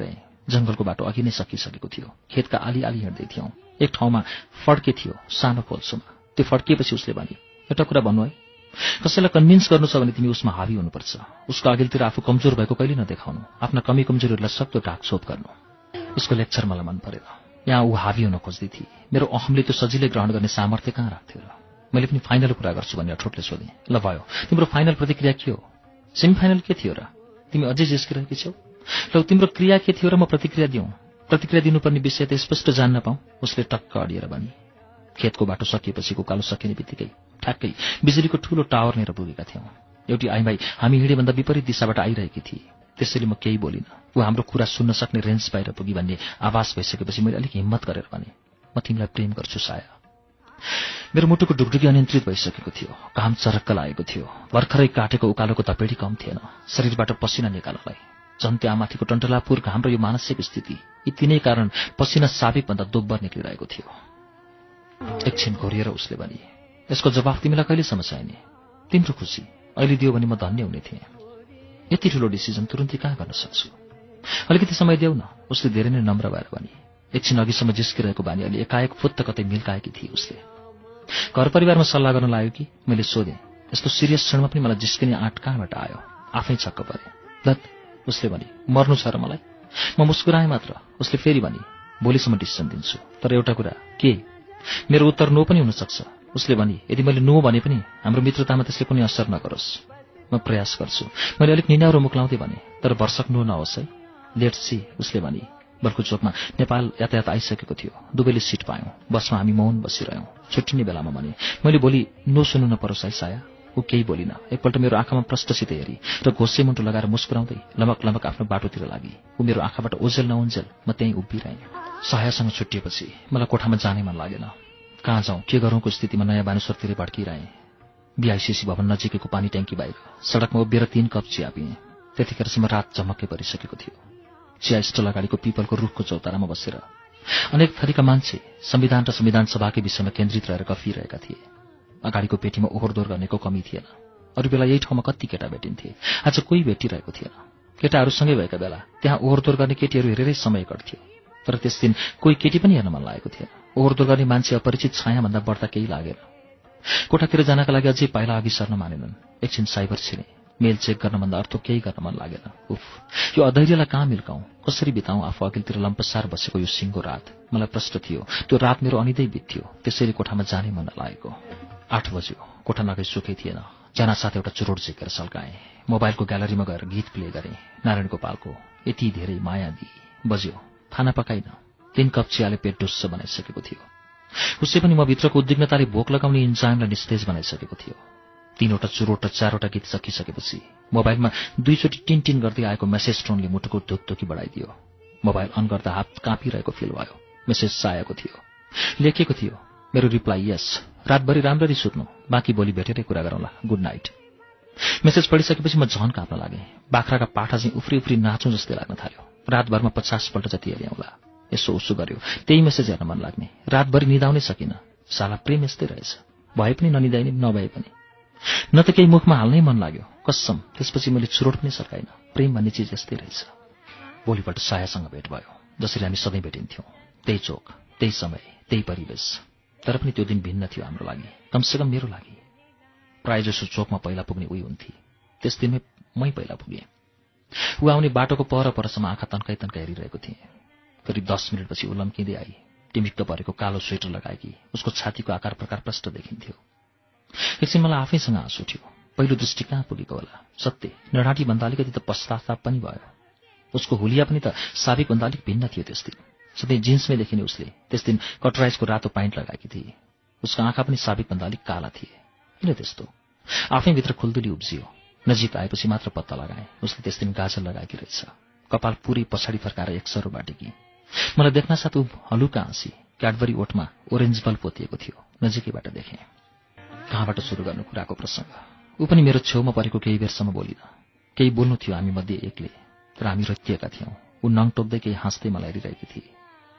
A: जंगलको बाटो अघि नै सकिसकेको थियो। खेतका आली आली हिँड्दै थियौं। एक ठाउँमा फड्के थियो, सानो खोल्सोमा। त्यो फड्किएपछि उसले भने, एउटा कुरा भन्नु है, कसैलाई कन्भिन्स गर्नु छ भने तिमी उसमा हावी हुनुपर्छ। उसको अघिल्तिर आफू कमजोर भएको कहिले नदेखाउनु, आफ्ना कमी कमजोरीहरूलाई सक्दो ढाकछोप गर्नु। उसको लेक्चर मलाई मन परेन। यहाँ ऊ हावी हुन खोज्दै थिए। मेरो अहमले त्यो सजिलै ग्रहण गर्ने सामर्थ्य कहाँ राख्थ्यो र? मैले पनि फाइनल कुरा गर्छु भन्ने अठोटले सोधेँ। ल भयो, तिम्रो फाइनल प्रतिक्रिया के हो? सेमी फाइनल के थियो र? तिमी अझै जिस्किरहेकी छौ? ल तिम्रो क्रिया के थियो र म प्रतिक्रिया दिउँ? प्रतिक्रिया दिनुपर्ने विषय त स्पष्ट जान्न पाऊँ। उसले टक्क अडिएर भने। खेतको बाटो सकिएपछिको कालो सकिने बित्तिकै ठ्याक्कै बिजुलीको ठूलो टावर लिएर पुगेका थियौं। एउटी आइमाई हामी हिँडेभन्दा विपरीत दिशाबाट आइरहेकी थिए। त्यसैले म केही बोलिनँ। ऊ हाम्रो कुरा सुन्न सक्ने रेन्ज बाहिर पुगी भन्ने आवाज भइसकेपछि मैले अलिक हिम्मत गरेर भने, म तिमीलाई प्रेम गर्छु साया। मेरो मुटुको ढुकढुकी अनियन्त्रित भइसकेको थियो। घाम चरक्क लागेको थियो। भर्खरै काटेको उकालोको तपेडी कम थिएन। शरीरबाट पसिना निकाल्नलाई झन् त्यहाँमाथिको टन्टलापुर घाम र यो मानसिक स्थिति, यी तीनै कारण पसिना साबिकभन्दा दोब्बर निक्लिरहेको थियो। एकछिन घोरिएर उसले भने, यसको जवाफ तिमीलाई कहिलेसम्म चाहिने? तिम्रो खुसी अहिले दियो भने म धन्य हुने थिएँ। यति ठुलो डिसिजन तुरुन्तै कहाँ गर्न सक्छु? अलिकति समय देऊ न, उसले धेरै नै नम्र भएर भने। एकछिन अघिसम्म जिस्किरहेको बानी अहिले एकाएक फुत्त कतै मिल्काएकी थिए उसले। घर परिवारमा सल्लाह गर्न लाग्यो कि? मैले सोधेँ। यस्तो सिरियस क्षणमा पनि मलाई जिस्किने आँट कहाँबाट आयो? आफै छक्क परे। धत, उसले भने, मर्नु छ र मलाई? म मुस्कुराएँ मात्र। उसले फेरि भने, भोलिसम्म डिसिजन दिन्छु, तर एउटा कुरा। के? मेरो उत्तर नो पनि हुन सक्छ। उसले भने, यदि मैले नो भने पनि हाम्रो मित्रतामा त्यसले कुनै असर नगरोस्। म प्रयास गर्छु। मैले अलिक निनाउरो मुक्लाउँदै भने, तर भरसक नो नहोस् है। लेट्स सी, उसले भने। बल्कु चोकमा नेपाल यातायात आइसकेको थियो। दुवैले सिट पायौं। बसमा हामी मौन बसिरह्यौं। छुट्टिने बेलामा भने, मैले भोलि नो सुन्नु नपरोस् है साया? ऊ केही बोलिन। एकपल्ट मेरो आँखामा प्रष्टसित हेरी र घोसे मुन्टो लगाएर मुस्कुराउँदै लमक लमक आफ्नो बाटोतिर लागि। ऊ मेरो आँखाबाट ओझेल नउन्जेल म त्यहीँ उभिरहेँ। सायासँग छुट्टिएपछि मलाई कोठामा जानै मन लागेन। कहाँ जाउँ, के गरौँको स्थितिमा नयाँ बानुसरतिर भड्किरहेँ। बीआईसीसी भवन नजिकैको पानी ट्याङ्की बाहिर सडकमा उभिएर 3 कप चिया पिएँ। त्यतिखेरसम्म रात झमक्कै परिसकेको थियो। चिया स्टल अगाडिको पिपलको रुखको चौतारामा बसेर अनेक थरीका मान्छे संविधान र संविधान सभाकै विषयमा केन्द्रित रहेर गफिरहेका थिए। अगाडिको पेटीमा ओहोरदोहोर गर्नेको कमी थिएन। अरू बेला यही ठाउँमा कति केटा भेटिन्थे, आज कोही भेटिरहेको थिएन। केटाहरूसँगै भएका बेला त्यहाँ ओहोरदोहोर गर्ने केटीहरू हेरेरै समय कट्थ्यो। तर त्यस दिन कोही केटी पनि हेर्न मन लागेको थिएन। ओहोरदोहोर गर्ने मान्छे अपरिचित छायाभन्दा बढ्दा केही लागेन। कोठातिर जानका लागि अझै पाइला अघि सर्न मानेनन्। एकछिन साइबर छिरे। मेल चेक गर्नभन्दा अर्थो केही गर्न मन लागेन। उफ, यो अधैर्यलाई कहाँ मिल्काउँ, कसरी बिताउँ? आफू अघिल्तिर लम्पसार बसेको यो सिङ्गो रात। मलाई प्रष्ट थियो त्यो रात मेरो अनिदै बित्थ्यो। त्यसैले कोठामा जानै मन नलागेको। 8 बज्यो। कोठा नगई सुकै थिएन। जानासाथ एउटा चुरोट झिकेर सल्काएँ। मोबाइलको ग्यालरीमा गएर गीत प्ले गरेँ। नारायण गोपालको यति धेरै माया दिई। बज्यो। खाना पकाइन। 3 कप चियाले पेट डुस्स बनाइसकेको थियो। उसै पनि म भित्रको उद्विग्नताले भोक लगाउने इन्जामलाई निस्तेज बनाइसकेको थियो। 3वटा चुरोट र 4वटा गीत सकिसकेपछि मोबाइलमा 2 चोटि टिन गर्दै आएको मेसेज टोनले मुटुको धुकधुकी बढाइदियो। मोबाइल अन गर्दा हात काँपिरहेको फिल भयो। मेसेज सायाको थियो। लेखेको थियो, मेरो रिप्लाई यस, रातभरि राम्ररी सुत्नु, बाँकी भोलि भेटेरै कुरा गरौँला, गुड नाइट। मेसेज पढिसकेपछि म झन काँप्न लागेँ। बाख्राका पाठा चाहिँ उफ्री उफ्री नाचौँ जस्तै लाग्न थाल्यो। रातभरमा 50 पल्ट जति हेऱ्याउँला। यसो उसो गर्यो, त्यही मेसेज हेर्न मन लाग्ने। रातभरि निदाउनै सकिन। साला प्रेम यस्तै रहेछ, भए पनि ननिदाइने, नभए पनि न त केही मुखमा हाल्नै मन लाग्यो, कसम। त्यसपछि मैले चुरोट पनि सर्काइन। प्रेम भन्ने चिज यस्तै रहेछ। भोलिपल्ट सायासँग भेट भयो, जसरी हामी सधैँ भेटिन्थ्यौँ। त्यही चोक, त्यही समय, त्यही परिवेश। तर पनि त्यो दिन भिन्न थियो हाम्रो लागि, कमसेकम मेरो लागि। प्रायजसो चोकमा पहिला पुग्ने उही हुन्थे। त्यस दिनमै मै पहिला पुगेँ। ऊ आउने बाटोको परसम्म आँखा तन्काई हेरिरहेको थिएँ। करिब 10 मिनटपछि ऊ लम्किँदै आई। टिमिक्क परेको कालो स्वेटर लगाएकी, उसको छातीको आकार प्रकार प्रष्ट देखिन्थ्यो। एकछिन मलाई आफैसँग आँसु उठ्यो। पहिलो दृष्टि कहाँ पुगेको होला? सत्य, नडाँटीभन्दा अलिकति त पश्चाताप पनि भयो। उसको हुलिया पनि त साबिकभन्दा अलिक भिन्न थियो त्यस दिन। सधैँ जिन्समै देखिने उसले त्यस दिन कटराइजको रातो प्यान्ट लगाएकी थिए। उसको आँखा पनि साबिकभन्दा अलिक काला थिए। किन त्यस्तो? आफैभित्र खुल्दुली उब्जियो। नजिक आएपछि मात्र पत्ता लगाएँ, उसले त्यस दिन गाजल लगाएकी रहेछ। कपाल पुरै पछाडि फर्काएर एकसरो बाटेकी। मलाई देख्नासाथ ऊ हलुका हाँसी। क्याडबरी ओठमा ओरेन्ज बल पोतिएको थियो। नजिकैबाट देखेँ। कहाँबाट सुरु गर्नु कुराको प्रसङ्ग? ऊ पनि मेरो छेउमा परेको केही बेरसम्म बोलिन। केही बोल्नु थियो हामी मध्ये एकले, तर हामी रत्तिएका थियौँ। ऊ नङ टोक्दै केही हाँस्दै मलाई हेरिरहेकी थिए।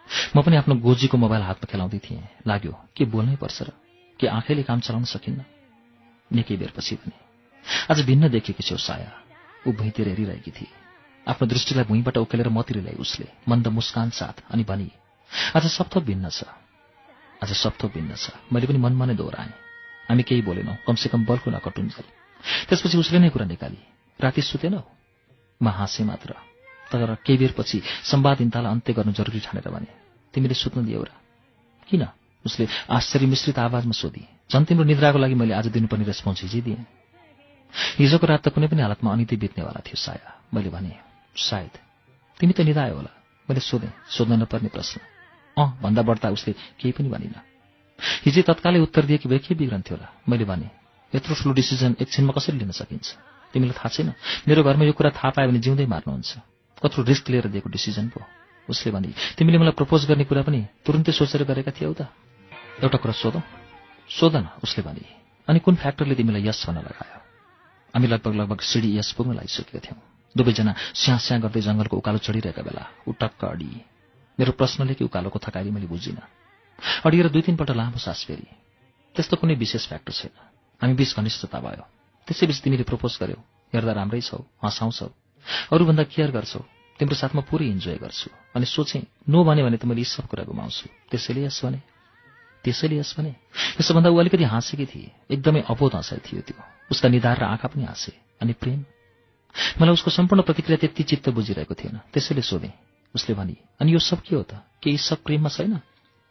A: म पनि आफ्नो गोजीको मोबाइल हातमा खेलाउँदै थिएँ। लाग्यो के बोल्नै पर्छ र? के आँखैले काम चलाउन सकिन्न? निकै बेरपछि भने, आज भिन्न देखेकी छेउ साया। ऊ भुइँतिर हेरिरहेकी थिए। आफ्नो दृष्टिलाई भुइँबाट उकेलेर मतिर ल्याए उसले मन्द मुस्कान साथ अनि भनी, आज सब थोक भिन्न छ, आज सब थोक भिन्न छ। मैले पनि मनमा नै दोहोऱ्याएँ। हामी केही बोलेनौँ, कमसेकम बल्को नकटुन्जेल। त्यसपछि उसले नै कुरा निकाली, राति सुतेनौ? म हाँसेँ मात्र। तर केही बेरपछि संवादहीनतालाई अन्त्य गर्नु जरुरी ठानेर भने, तिमीले सुत्न दियौ र? किन? उसले आश्चर्य मिश्रित आवाजमा सोधी। झन् तिम्रो निद्राको लागि मैले आज दिनुपर्ने रेस्पोन्स हिजै दिएँ। हिजोको रात त कुनै पनि हालतमा अनिति बित्नेवाला थियो साया। मैले भने, सायद। तिमी त निदायो होला। मैले सोधेँ, सोध्न नपर्ने प्रश्न। भन्दा बढ्ता उसले केही पनि भनिन। हिजै तत्कालै उत्तर दिए कि भए के बिग्रन्थ्यो होला? मैले भने, यत्रो ठुलो डिसिजन एकछिनमा कसरी लिन सकिन्छ? तिमीलाई थाहा छैन, मेरो घरमा यो कुरा थाहा पायो भने जिउँदै मार्नुहुन्छ। कत्रो रिस्क लिएर दिएको डिसिजन पो। उसले भने, तिमीले मलाई प्रपोज गर्ने कुरा पनि तुरुन्तै सोचेर गरेका थियौ त? एउटा कुरा सोधौँ? सोध न, उसले भने। अनि कुन फ्याक्टरले तिमीलाई यस भन्न लगायो? हामी लगभग सिडी यस पुग्न लागिसकेका थियौँ। दुवैजना स्याँ गर्दै जंगलको उकालो चढिरहेका बेला ऊ टक्क अडिए। मेरो प्रश्नले कि उकालोको थकाली मैले बुझिनँ। अडिएर 2-3 पल्ट लामो सास फेरि। त्यस्तो कुनै विशेष फ्याक्टर छैन। हामी बीच घनिष्ठता भयो। त्यसैबीच तिमीले प्रपोज गर्यौ। हेर्दा राम्रै छौ, हँसाउँछौ, अरूभन्दा केयर गर्छौ। तिम्रो साथमा पुरै इन्जोय गर्छु। अनि सोचेँ, नो भने त मैले यी सब कुरा गुमाउँछु। त्यसैले यस भने। यसोभन्दा ऊ अलिकति हाँसेकी थिए। एकदमै अबोध हँसाइ थियो त्यो। उसका निधार र आँखा पनि हाँसे। अनि प्रेम? मलाई उसको सम्पूर्ण प्रतिक्रिया त्यति चित्त बुझिरहेको थिएन। त्यसैले सोधेँ। उसले भनी, अनि यो सब के हो त? के यी सब प्रेममा छैन?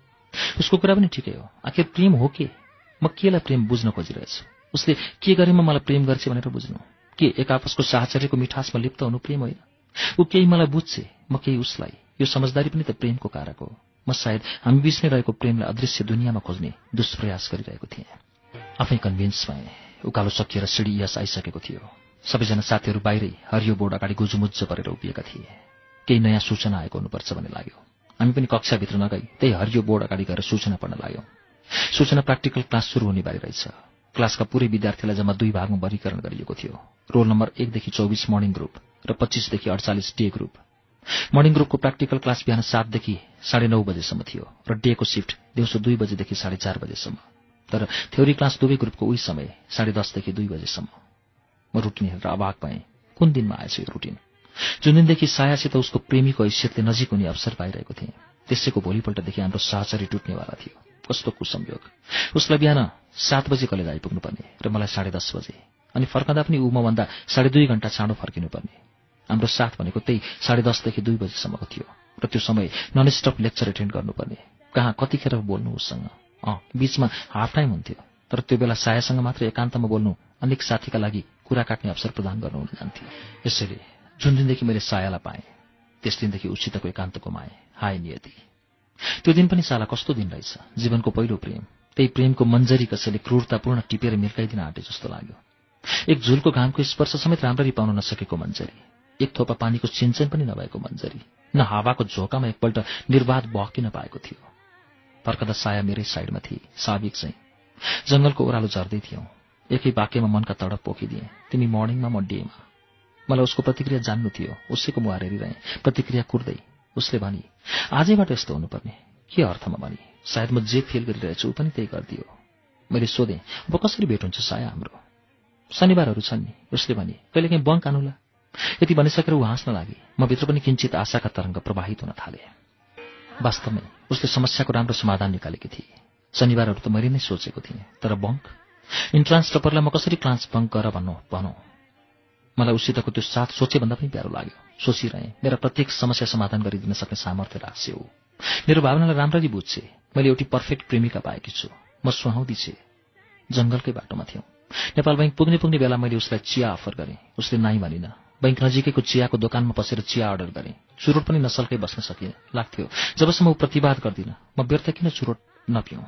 A: उसको कुरा पनि ठिकै हो। आखिर प्रेम हो के? म केलाई प्रेम बुझ्न खोजिरहेछु? उसले के गरेमा मलाई प्रेम गर्छ भनेर बुझ्नु? के एक आपसको साहचर्यको मिठासमा लिप्त हुनु प्रेम होइन? ऊ केही मलाई बुझ्छे, म केही उसलाई। यो समझदारी पनि त प्रेमको कारक हो। म सायद हामी बीच नै रहेको प्रेमलाई अदृश्य दुनियाँमा खोज्ने दुष्प्रयास गरिरहेको थिएँ। आफै कन्भिन्स भएँ। उकालो सकिएर सिडी यस आइसकेको थियो। सबैजना साथीहरू बाहिरै हरियो बोर्ड अगाडि गुजुमुज्ज परेर उभिएका थिए। केही नयाँ सूचना आएको हुनुपर्छ भन्ने लाग्यो। हामी पनि कक्षाभित्र नगई त्यही हरियो बोर्ड अगाडि गएर सूचना पढ्न लाग्यौं। सूचना प्र्याक्टिकल क्लास सुरु हुने बारे रहेछ। क्लासका पुरै विद्यार्थीलाई जम्मा 2 भागमा वर्गीकरण गरिएको थियो। रोल नम्बर 1 देखि 24 मर्निङ ग्रुप र 25 देखि 48 डे ग्रुप। मर्निङ ग्रुपको प्र्याक्टिकल क्लास बिहान 7 देखि 9:30 बजेसम्म थियो र डेको शिफ्ट दिउँसो 2 बजेदेखि 4:30 बजेसम्म। तर थ्योरी क्लास दुवै ग्रुपको उही समय 10:30 देखि 2 बजेसम्म। म रुटिन हेरेर अवाक भएँ। कुन दिनमा आएछ यो रुटिन? जुन दिनदेखि सायासित उसको प्रेमीको हैसियतले नजिक हुने अवसर पाइरहेको थिएँ, त्यसैको भोलिपल्टदेखि हाम्रो साहचर्य टुट्नेवाला थियो। कस्तो कुसंयोग! उसलाई बिहान 7 बजे कलेज आइपुग्नुपर्ने र मलाई 10:30 बजे। अनि फर्कँदा पनि ऊ मभन्दा 2.5 घण्टा चाँडो फर्किनुपर्ने। हाम्रो साथ भनेको त्यही 10:30 देखि 2 बजेसम्मको थियो र त्यो समय ननस्टप लेक्चर एटेन्ड गर्नुपर्ने। कहाँ कतिखेर बोल्नु उसँग? बीचमा हाफ टाइम हुन्थ्यो। तर त्यो बेला सायासँग मात्र एकान्तमा बोल्नु अनेक साथीका लागि कुरा काट्ने अवसर प्रदान गर्नु हुन जान्थ्यो। यसैले जुन दिनदेखि मैले सायालाई पाएँ, त्यस दिनदेखि उसितको एकान्त गुमाएँ। हाय नियति! त्यो दिन पनि साला कस्तो दिन रहेछ। जीवनको पहिलो प्रेम। त्यही प्रेमको मन्जरी कसैले क्रूरतापूर्ण टिपेर मिल्काइदिन आँटे जस्तो लाग्यो। एक झुलको घामको स्पर्श समेत राम्ररी पाउन नसकेको मन्जरी। एक थोपा पानीको सिंचन पनि नभएको मन्जरी। न हावाको झोकामा एकपल्ट निर्वाध बहकिन पाएको थियो। फर्कदा साया मेरै साइडमा थिए, साबिक चाहिँ। जंगलको ओह्रालो झर्दै थियौं। एकै वाक्यमा मनका तडप पोखिदिए। तिमी मर्निङमा, म डेमा। मलाई उसको प्रतिक्रिया जान्नु थियो। उसैको मुहार हेरिरहेँ, प्रतिक्रिया कुर्दै। उसले भनी, आजैबाट यस्तो हुनुपर्ने। के अर्थमा भनी? सायद म जे फिल गरिरहेछु ऊ पनि त्यही गर्दियो। मैले सोधेँ, अब कसरी भेट हुन्छ साया हाम्रो? शनिबारहरू छन् नि। उसले भनी, कहिलेकाहीँ बङ्क आनुला। यति भनिसकेर ऊ हाँस्न लागे। म भित्र पनि किञ्चित आशाका तरङ्ग प्रवाहित हुन थाले। वास्तवमै उसले समस्याको राम्रो समाधान निकालेकी थिए। शनिबारहरू त मैले नै सोचेको थिएँ। तर बङ्क? इन्ट्रान्स टपरलाई म कसरी क्लास बङ्क गर भनौँ? मलाई उसितको त्यो साथ सोचेभन्दा पनि प्यारो लाग्यो। सोचिरहेँ, मेरा प्रत्येक समस्या समाधान गरिदिन सक्ने सामर्थ्य राख्छे ऊ। मेरो भावनालाई राम्ररी बुझ्छे। मैले एउटी पर्फेक्ट प्रेमिका पाएकी छु। म सुहाउँदी छे। जंगलकै बाटोमा थियौं। नेपाल बैंक पुग्ने बेला मैले उसलाई चिया अफर गरेँ। उसले नाइ भनिन। बैंक नजिकैको चियाको दोकानमा पसेर चिया अर्डर गरेँ। चुरोट पनि नसल्कै बस्न सकिन लाग्थ्यो जबसम्म ऊ प्रतिवाद गर्दिन। म व्यर्थ किन चुरोट नपिउँ?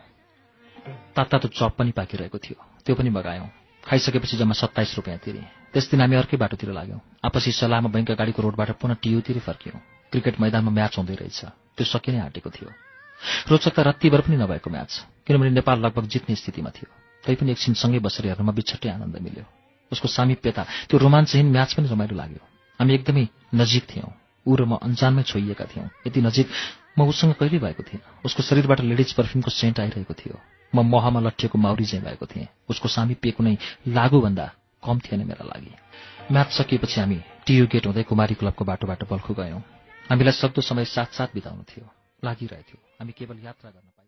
A: तातो चप पनि पाकिरहेको थियो। त्यो पनि मगायौं। खाइसकेपछि जम्मा 27 रुपियाँ तिरे। त्यस दिन हामी अर्कै बाटोतिर लाग्यौं। आपसी सल्लाहमा बैंक अगाडिको रोडबाट पुनः टियुतिर फर्क्यौं। क्रिकेट मैदानमा म्याच हुँदै रहेछ। त्यो सकिनै आँटेको थियो। रोचकता रत्तीभर पनि नभएको म्याच, किनभने नेपाल लगभग जित्ने स्थितिमा थियो। तैपनि एकछिन सँगै बसेर हेर्नमा बिछट्टै आनन्द मिल्यो। उसको सामिप्यता, त्यो रोमाञ्चहीन म्याच पनि रमाइलो लाग्यो। हामी एकदमै नजिक थियौं। ऊ र म अनजानमै छोइएका थियौं। यति नजिक म उसँग कहिल्यै भएको थिएन। उसको शरीरबाट लेडिज पर्फ्युमको सेन्ट आइरहेको थियो। म महमा लट्ठिएको माउरी चाहिँ भएको थिएँ। उसको सामिप्य कुनै लागुभन्दा कम थिएन मेरा लागि। म्याच सकिएपछि हामी टियु गेट हुँदै कुमारी क्लबको बाटोबाट बल्खु गयौं। हामीलाई सक्दो समय साथ साथ बिताउनु थियो, लागिरहेथ्यो। हामी केवल यात्रा गर्न